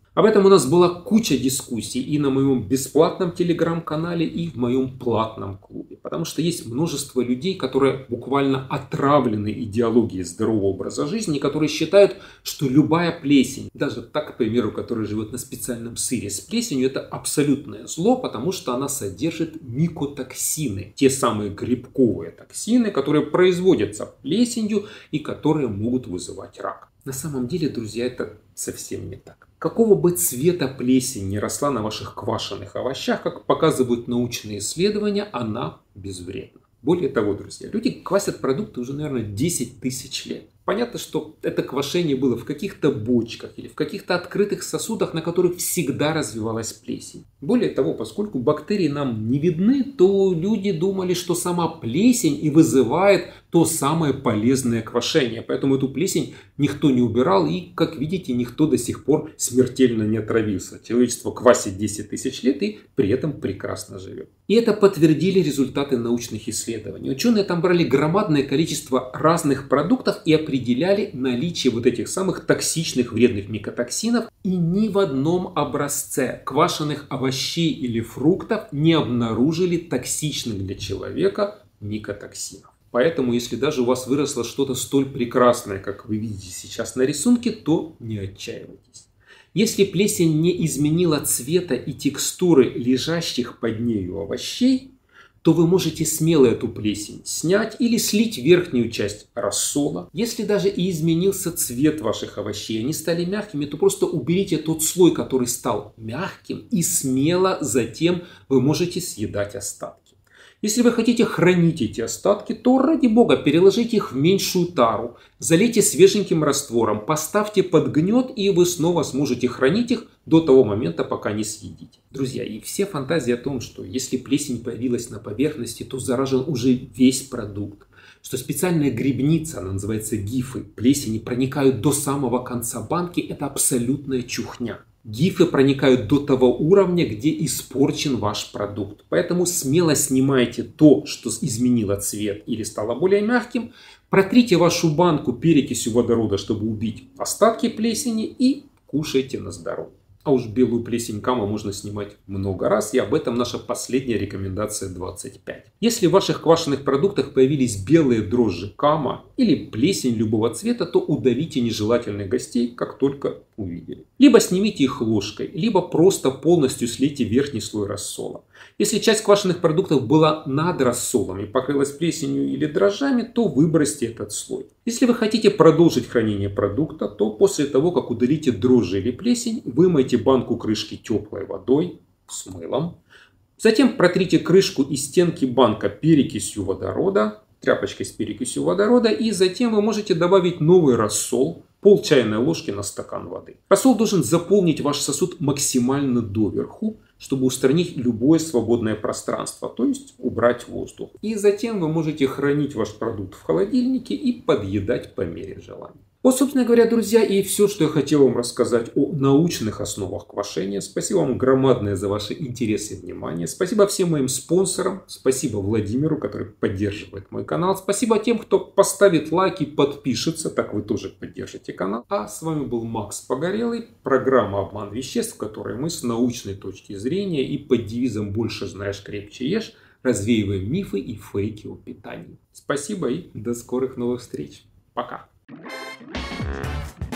Об этом у нас была куча дискуссий и на моем бесплатном телеграм-канале, и в моем платном клубе. Потому что есть множество людей, которые буквально отравлены идеологией здорового образа жизни, которые считают, что любая плесень, даже так, к примеру, которая живет на специальном сыре с плесенью, это абсолютное зло, потому что она содержит микотоксины. Те самые грибковые токсины, которые производятся плесенью и которые могут вызывать рак. На самом деле, друзья, это совсем не так. Какого бы цвета плесень не росла на ваших квашеных овощах, как показывают научные исследования, она безвредна. Более того, друзья, люди квасят продукты уже, наверное, десять тысяч лет. Понятно, что это квашение было в каких-то бочках или в каких-то открытых сосудах, на которых всегда развивалась плесень. Более того, поскольку бактерии нам не видны, то люди думали, что сама плесень и вызывает то самое полезное квашение. Поэтому эту плесень никто не убирал и, как видите, никто до сих пор смертельно не отравился. Человечество квасит десять тысяч лет и при этом прекрасно живет. И это подтвердили результаты научных исследований. Ученые там брали громадное количество разных продуктов и определяли наличие вот этих самых токсичных вредных микотоксинов. И ни в одном образце квашеных овощей или фруктов не обнаружили токсичных для человека микотоксинов. Поэтому, если даже у вас выросло что-то столь прекрасное, как вы видите сейчас на рисунке, то не отчаивайтесь. Если плесень не изменила цвета и текстуры лежащих под нею овощей, то вы можете смело эту плесень снять или слить верхнюю часть рассола. Если даже и изменился цвет ваших овощей, они стали мягкими, то просто уберите тот слой, который стал мягким, и смело затем вы можете съедать остатки. Если вы хотите хранить эти остатки, то ради бога переложите их в меньшую тару, залейте свеженьким раствором, поставьте под гнет, и вы снова сможете хранить их до того момента, пока не съедите. Друзья, и все фантазии о том, что если плесень появилась на поверхности, то заражен уже весь продукт, что специальная грибница, она называется гифы, плесени проникают до самого конца банки, это абсолютная чухня. Гифы проникают до того уровня, где испорчен ваш продукт. Поэтому смело снимайте то, что изменило цвет или стало более мягким. Протрите вашу банку перекисью водорода, чтобы убить остатки плесени, и кушайте на здоровье. А уж белую плесень кама можно снимать много раз, и об этом наша последняя рекомендация двадцать пять. Если в ваших квашеных продуктах появились белые дрожжи кама или плесень любого цвета, то удалите нежелательных гостей, как только увидели. Либо снимите их ложкой, либо просто полностью слейте верхний слой рассола. Если часть квашеных продуктов была над рассолом и покрылась плесенью или дрожжами, то выбросьте этот слой. Если вы хотите продолжить хранение продукта, то после того, как удалите дрожжи или плесень, вымойте банку крышки теплой водой с мылом. Затем протрите крышку и стенки банка перекисью водорода, тряпочкой с перекисью водорода, и затем вы можете добавить новый рассол, пол чайной ложки на стакан воды. Рассол должен заполнить ваш сосуд максимально доверху, чтобы устранить любое свободное пространство, то есть убрать воздух. И затем вы можете хранить ваш продукт в холодильнике и подъедать по мере желания. Вот, собственно говоря, друзья, и все, что я хотел вам рассказать о научных основах квашения. Спасибо вам громадное за ваши интересы и внимание. Спасибо всем моим спонсорам. Спасибо Владимиру, который поддерживает мой канал. Спасибо тем, кто поставит лайк и подпишется. Так вы тоже поддержите канал. А с вами был Макс Погорелый. Программа «Обман веществ», в которой мы с научной точки зрения и под девизом «Больше знаешь, крепче ешь» развеиваем мифы и фейки о питании. Спасибо и до скорых новых встреч. Пока. Thank you.